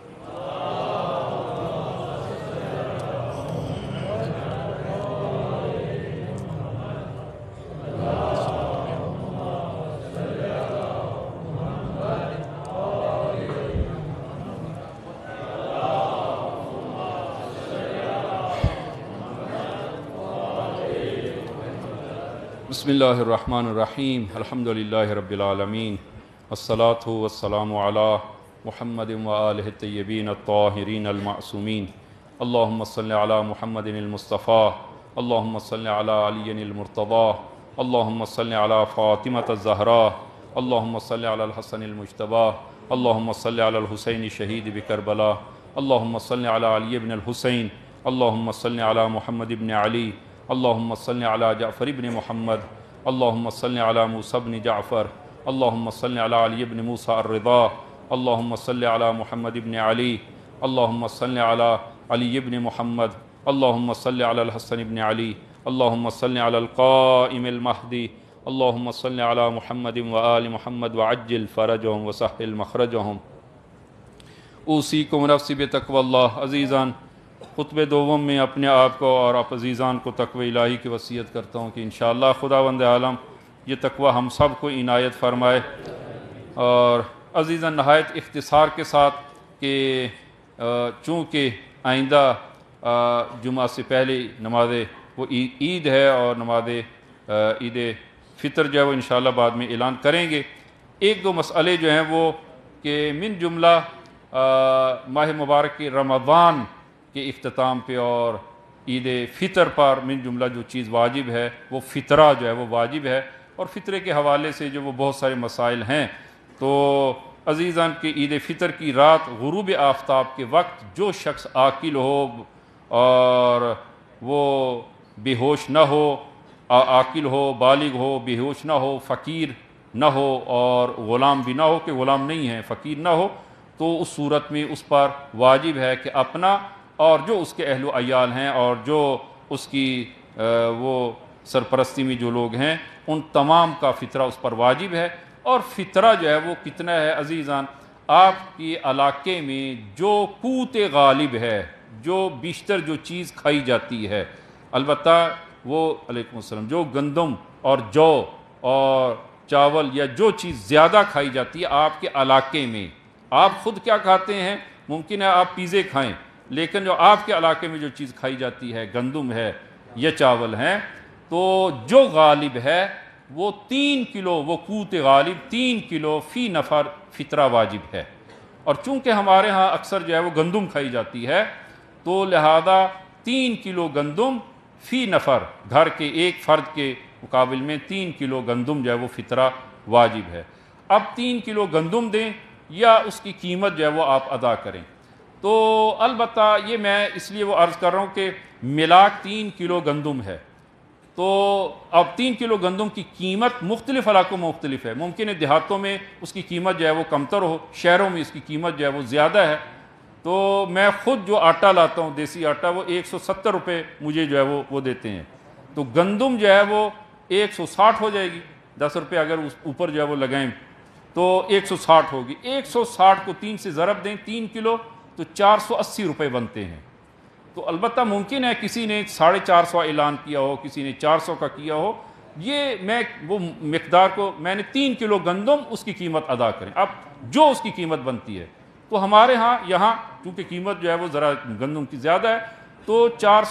بسم اللہ الرحمن الرحیم، الحمد للہ رب العالمین، والصلاة والسلام علی محمد وآلہ الطیبین الطاہرین المعصومین، اللہم صلی علی محمد المصطفیٰ، اللہم صلی علی علی المرتضیٰ، اللہم صلی علی فاطمة الزہراء، اللہم صلی علی الحسن المجتبیٰ، اللہم صلی علی الحسین شہید بکربلا، اللہم صلی علی علی بن الحسین، اللہم صلی علی محمد بن علی، اللہم صلی علی جعفر بن محمد، اللہم صلی علی موسیٰ بن جعفر، اللہم صلی علی علی بن موسیٰ الرضا، اللہم صلی علی محمد بن علی، اللہم صلی علی علی بن محمد، اللہم صلی علی الحسن بن علی، اللہم صلی علی القائم المہدی، اللہم صلی علی محمد وآل محمد وعجل فرجہم وسہل مخرجہم۔ اوصیکم نفسی بتقوی اللہ۔ عزیزان، خطبہ دوم میں اپنے آپ کو اور آپ عزیزان کو تقوی الہی کی وصیت کرتا ہوں کہ انشاءاللہ خداوند عالم یہ تقوی ہم سب کو عنایت فرمائے۔ اور عزیزان، نہایت اختصار کے ساتھ کہ چونکہ آئندہ جمعہ سے پہلے نماز وہ عید ہے اور نماز عید فطر جو ہے وہ انشاءاللہ بعد میں اعلان کریں گے، ایک دو مسئلے جو ہیں وہ کہ من جملہ ماہ مبارک کے رمضان کے اختتام پہ اور عید فطر پر من جملہ جو چیز واجب ہے وہ فطرہ جو ہے وہ واجب ہے، اور فطرے کے حوالے سے جو وہ بہت سارے مسائل ہیں۔ تو عزیزان کہ عید فطر کی رات غروب آفتاب کے وقت جو شخص عاقل ہو اور وہ بے ہوش نہ ہو، عاقل ہو، بالغ ہو، بے ہوش نہ ہو، فقیر نہ ہو اور غلام بھی نہ ہو کہ غلام نہیں ہے، فقیر نہ ہو، تو اس صورت میں اس پر واجب ہے کہ اپنا اور جو اس کے اہل و عیال ہیں اور جو اس کی وہ سرپرستی میں جو لوگ ہیں ان تمام کا فطرہ اس پر واجب ہے۔ اور فطرہ جو ہے وہ کتنا ہے عزیزان؟ آپ کے علاقے میں جو قوت غالب ہے، جو بیشتر جو چیز کھائی جاتی ہے، البتہ وہ علیکم السلام، جو گندم اور جو اور چاول یا جو چیز زیادہ کھائی جاتی ہے آپ کے علاقے میں، آپ خود کیا کھاتے ہیں؟ ممکن ہے آپ پیزے کھائیں، لیکن جو آپ کے علاقے میں جو چیز کھائی جاتی ہے، گندم ہے یا چاول ہیں، تو جو غالب ہے وہ 3 کلو، وہ قوت غالب 3 کلو فی نفر فطرہ واجب ہے۔ اور چونکہ ہمارے ہاں اکثر جو ہے وہ گندم کھائی جاتی ہے، تو لہذا 3 کلو گندم فی نفر، گھر کے ایک فرد کے مقابل میں 3 کلو گندم جو ہے وہ فطرہ واجب ہے۔ اب 3 کلو گندم دیں یا اس کی قیمت جو ہے وہ آپ ادا کریں، تو البتہ یہ میں اس لیے وہ عرض کر رہا ہوں کہ ملاک 3 کلو گندم ہے، تو اب 3 کلو گندم کی قیمت مختلف علاقوں میں مختلف ہے۔ ممکن ہے دیہاتوں میں اس کی قیمت جو ہے وہ کمتر ہو، شہروں میں اس کی قیمت جو ہے وہ زیادہ ہے۔ تو میں خود جو آٹا لاتا ہوں دیسی آٹا، وہ 170 روپے مجھے جو ہے وہ دیتے ہیں، تو گندم جو ہے وہ 160 ہو جائے گی، 10 روپے اگر اس اوپر جو ہے وہ لگائیں تو 160 ہوگی۔ 160 کو 3 سے ضرب دیں 3 کلو تو 480 روپے بنتے ہیں۔ تو البتہ ممکن ہے کسی نے 450 اعلان کیا ہو، کسی نے 400 کا کیا ہو، یہ میں وہ مقدار کو میں نے 3 کلو گندم اس کی قیمت ادا کریں، اب جو اس کی قیمت بنتی ہے۔ تو ہمارے ہاں یہاں چونکہ قیمت جو ہے وہ ذرا گندم کی زیادہ ہے، تو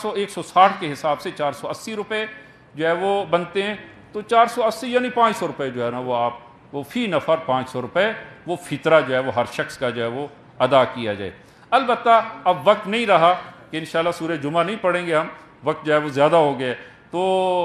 160 کے حساب سے 480 روپے جو ہے وہ بنتے ہیں، تو 480 یعنی 500 روپے جو ہے نا وہ آپ وہ فی نفر 500 روپے وہ فطرہ جو ہے وہ ہر شخص کا جو ہے وہ ادا کیا جائے۔ البتہ اب وقت نہیں رہا کہ انشاءاللہ سورہ جمعہ نہیں پڑھیں گے ہم، وقت جو ہے وہ زیادہ ہو گئے، تو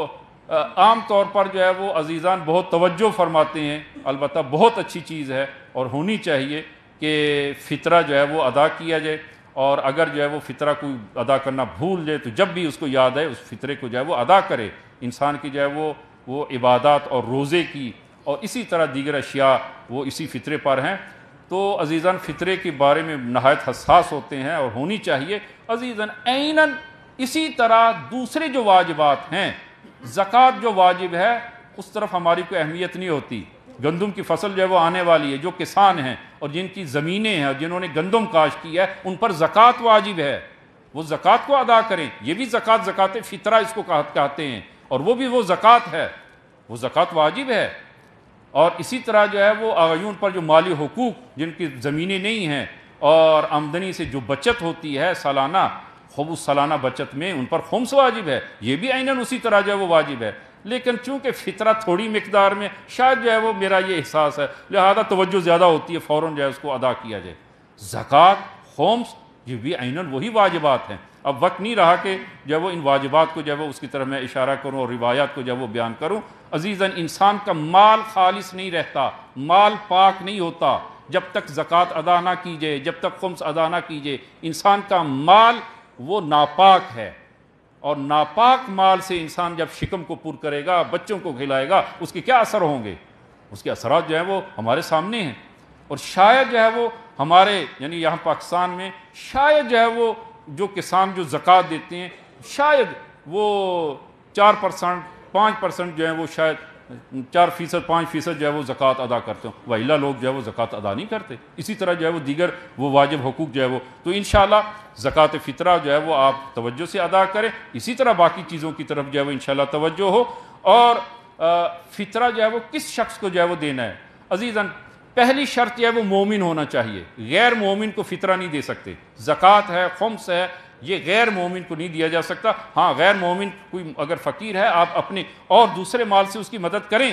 عام طور پر جو ہے وہ عزیزان بہت توجہ فرماتے ہیں، البتہ بہت اچھی چیز ہے اور ہونی چاہیے کہ فطرہ جو ہے وہ ادا کیا جائے، اور اگر جو ہے وہ فطرہ کوئی ادا کرنا بھول جائے تو جب بھی اس کو یاد آئے اس فطرے کو جو ہے وہ ادا کرے۔ انسان کی جو ہے وہ عبادات اور روزے کی اور اسی طرح دیگر اشیاء وہ اسی فطرے پر ہیں۔ تو عزیزان فطرے کے بارے میں نہایت حساس ہوتے ہیں اور ہونی چاہیے۔ عزیزان عیناً اسی طرح دوسرے جو واجبات ہیں، زکوٰۃ جو واجب ہے اس طرف ہماری کوئی اہمیت نہیں ہوتی۔ گندم کی فصل جو ہے وہ آنے والی ہے، جو کسان ہیں اور جن کی زمینیں ہیں اور جنہوں نے گندم کاشت کی ہے ان پر زکوٰۃ واجب ہے، وہ زکوٰۃ کو ادا کریں۔ یہ بھی زکوٰۃ فطرہ اس کو کہتے ہیں، اور وہ بھی وہ زکوٰۃ ہے، وہ زکوٰۃ واجب ہے۔ اور اسی طرح جو ہے وہ اعین پر جو مالی حقوق، جن کی زمینیں نہیں ہیں اور آمدنی سے جو بچت ہوتی ہے سالانہ، خمس سالانہ بچت میں ان پر خمس واجب ہے، یہ بھی عیناً اسی طرح جو ہے وہ واجب ہے۔ لیکن چونکہ فطرہ تھوڑی مقدار میں، شاید جو ہے وہ میرا یہ احساس ہے، لہذا توجہ زیادہ ہوتی ہے، فوراً جو ہے اس کو ادا کیا جائے۔ زکوٰۃ، خمس، یہ بھی عیناً وہی واجبات ہیں۔ اب وقت نہیں رہا کہ جو ہے وہ ان واجبات کو جو ہے وہ اس کی طرف میں اشارہ کروں اور روایات کو جو ہے وہ بیان کروں۔ عزیزاً انسان کا مال خالص نہیں رہتا، مال پاک نہیں ہوتا جب تک زکوٰۃ ادا نہ کی جائے، جب تک خمس ادا نہ کی جائے۔ انسان کا مال وہ ناپاک ہے، اور ناپاک مال سے انسان جب شکم کو پر کرے گا، بچوں کو کھلائے گا، اس کے کیا اثر ہوں گے؟ اس کے اثرات جو ہیں وہ ہمارے سامنے ہیں۔ اور شاید جو ہے وہ ہمارے یعنی یہاں پاکستان میں شاید جو ہے وہ جو کسان جو زکوٰۃ دیتے ہیں، شاید وہ 4%، 5% جو ہے وہ شاید 4%، 5% جو ہے وہ زکوٰۃ ادا کرتے ہیں، وإلا لوگ جو ہے وہ زکوٰۃ ادا نہیں کرتے۔ اسی طرح جو ہے وہ دیگر وہ واجب حقوق جو ہے وہ، تو انشاءاللہ زکوٰۃ فطرہ جو ہے وہ آپ توجہ سے ادا کریں، اسی طرح باقی چیزوں کی طرف جو ہے وہ انشاءاللہ توجہ ہو۔ اور فطرہ جو ہے وہ کس شخص کو جو ہے وہ دینا ہے؟ عزیزاً پہلی شرط جو ہے وہ مومن ہونا چاہیے، غیر مومن کو فطرہ نہیں دے سکتے۔ زکوٰۃ ہے، خمس ہے، یہ غیر مومن کو نہیں دیا جا سکتا۔ ہاں غیر مومن کوئی اگر فقیر ہے، آپ اپنے اور دوسرے مال سے اس کی مدد کریں،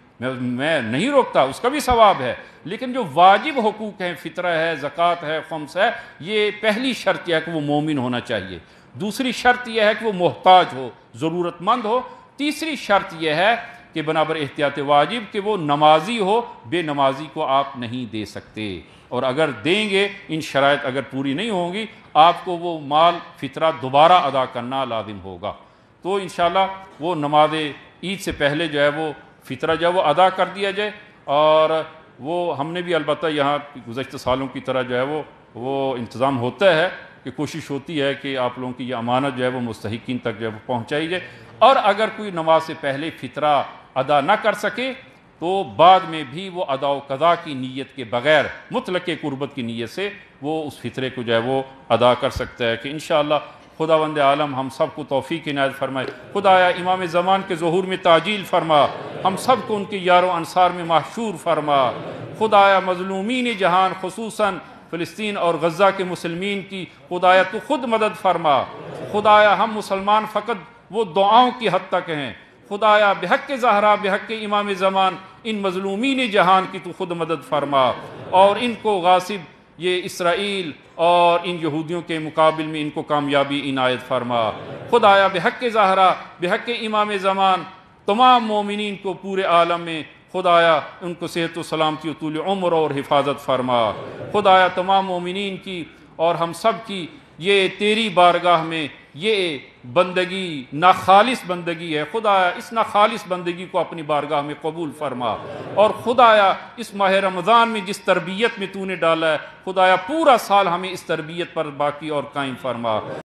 میں نہیں روکتا، اس کا بھی ثواب ہے، لیکن جو واجب حقوق ہیں، فطرہ ہے، زکوٰۃ ہے، خمس ہے، یہ پہلی شرط یہ ہے کہ وہ مومن ہونا چاہیے۔ دوسری شرط یہ ہے کہ وہ محتاج ہو، ضرورت مند ہو۔ تیسری شرط یہ ہے کہ بنابر احتیاط واجب کہ وہ نمازی ہو، بے نمازی کو آپ نہیں دے سکتے، اور اگر دیں گے ان شرائط اگر پوری نہیں ہوں گی، آپ کو وہ مال فطرہ دوبارہ ادا کرنا لازم ہوگا۔ تو انشاءاللہ وہ نماز عید سے پہلے جو ہے وہ فطرہ جو ہے وہ ادا کر دیا جائے۔ اور وہ ہم نے بھی البتہ یہاں گزشتہ سالوں کی طرح جو ہے وہ انتظام ہوتا ہے کہ کوشش ہوتی ہے کہ آپ لوگوں کی یہ امانت جو ہے وہ مستحقین تک جو ہے وہ پہنچائی جائے۔ اور اگر کوئی نماز سے پہلے فطرہ ادا نہ کر سکے تو بعد میں بھی وہ ادا و قضا کی نیت کے بغیر مطلق قربت کی نیت سے وہ اس فطرے کو جو ہے وہ ادا کر سکتا ہے۔ کہ انشاءاللہ خداوند عالم ہم سب کو توفیق عنایت فرمائے۔ خدایا امام زمان کے ظہور میں تعجیل فرما، ہم سب کو ان کے یار و انصار میں محشور فرما۔ خدایا مظلومین جہان خصوصاً فلسطین اور غزہ کے مسلمین کی خدایا تو خود مدد فرما۔ خدایا ہم مسلمان فقط وہ دعاؤں کی حد تک ہیں، خدایا بحق زہرا، بحق امام زمان، ان مظلومین جہان کی تو خود مدد فرما، اور ان کو غاصب یہ اسرائیل اور ان یہودیوں کے مقابل میں ان کو کامیابی عنایت فرما۔ خدایا بحق زہرا، بحق امام زمان، تمام مومنین کو پورے عالم میں خدایا ان کو صحت و سلامتی و طول عمر اور حفاظت فرما۔ خدایا تمام مومنین کی اور ہم سب کی یہ تیری بارگاہ میں یہ بندگی ناخالص بندگی ہے، خدایا اس ناخالص بندگی کو اپنی بارگاہ میں قبول فرما، اور خدایا اس ماہ رمضان میں جس تربیت میں تو نے ڈالا ہے، خدایا پورا سال ہمیں اس تربیت پر باقی اور قائم فرما۔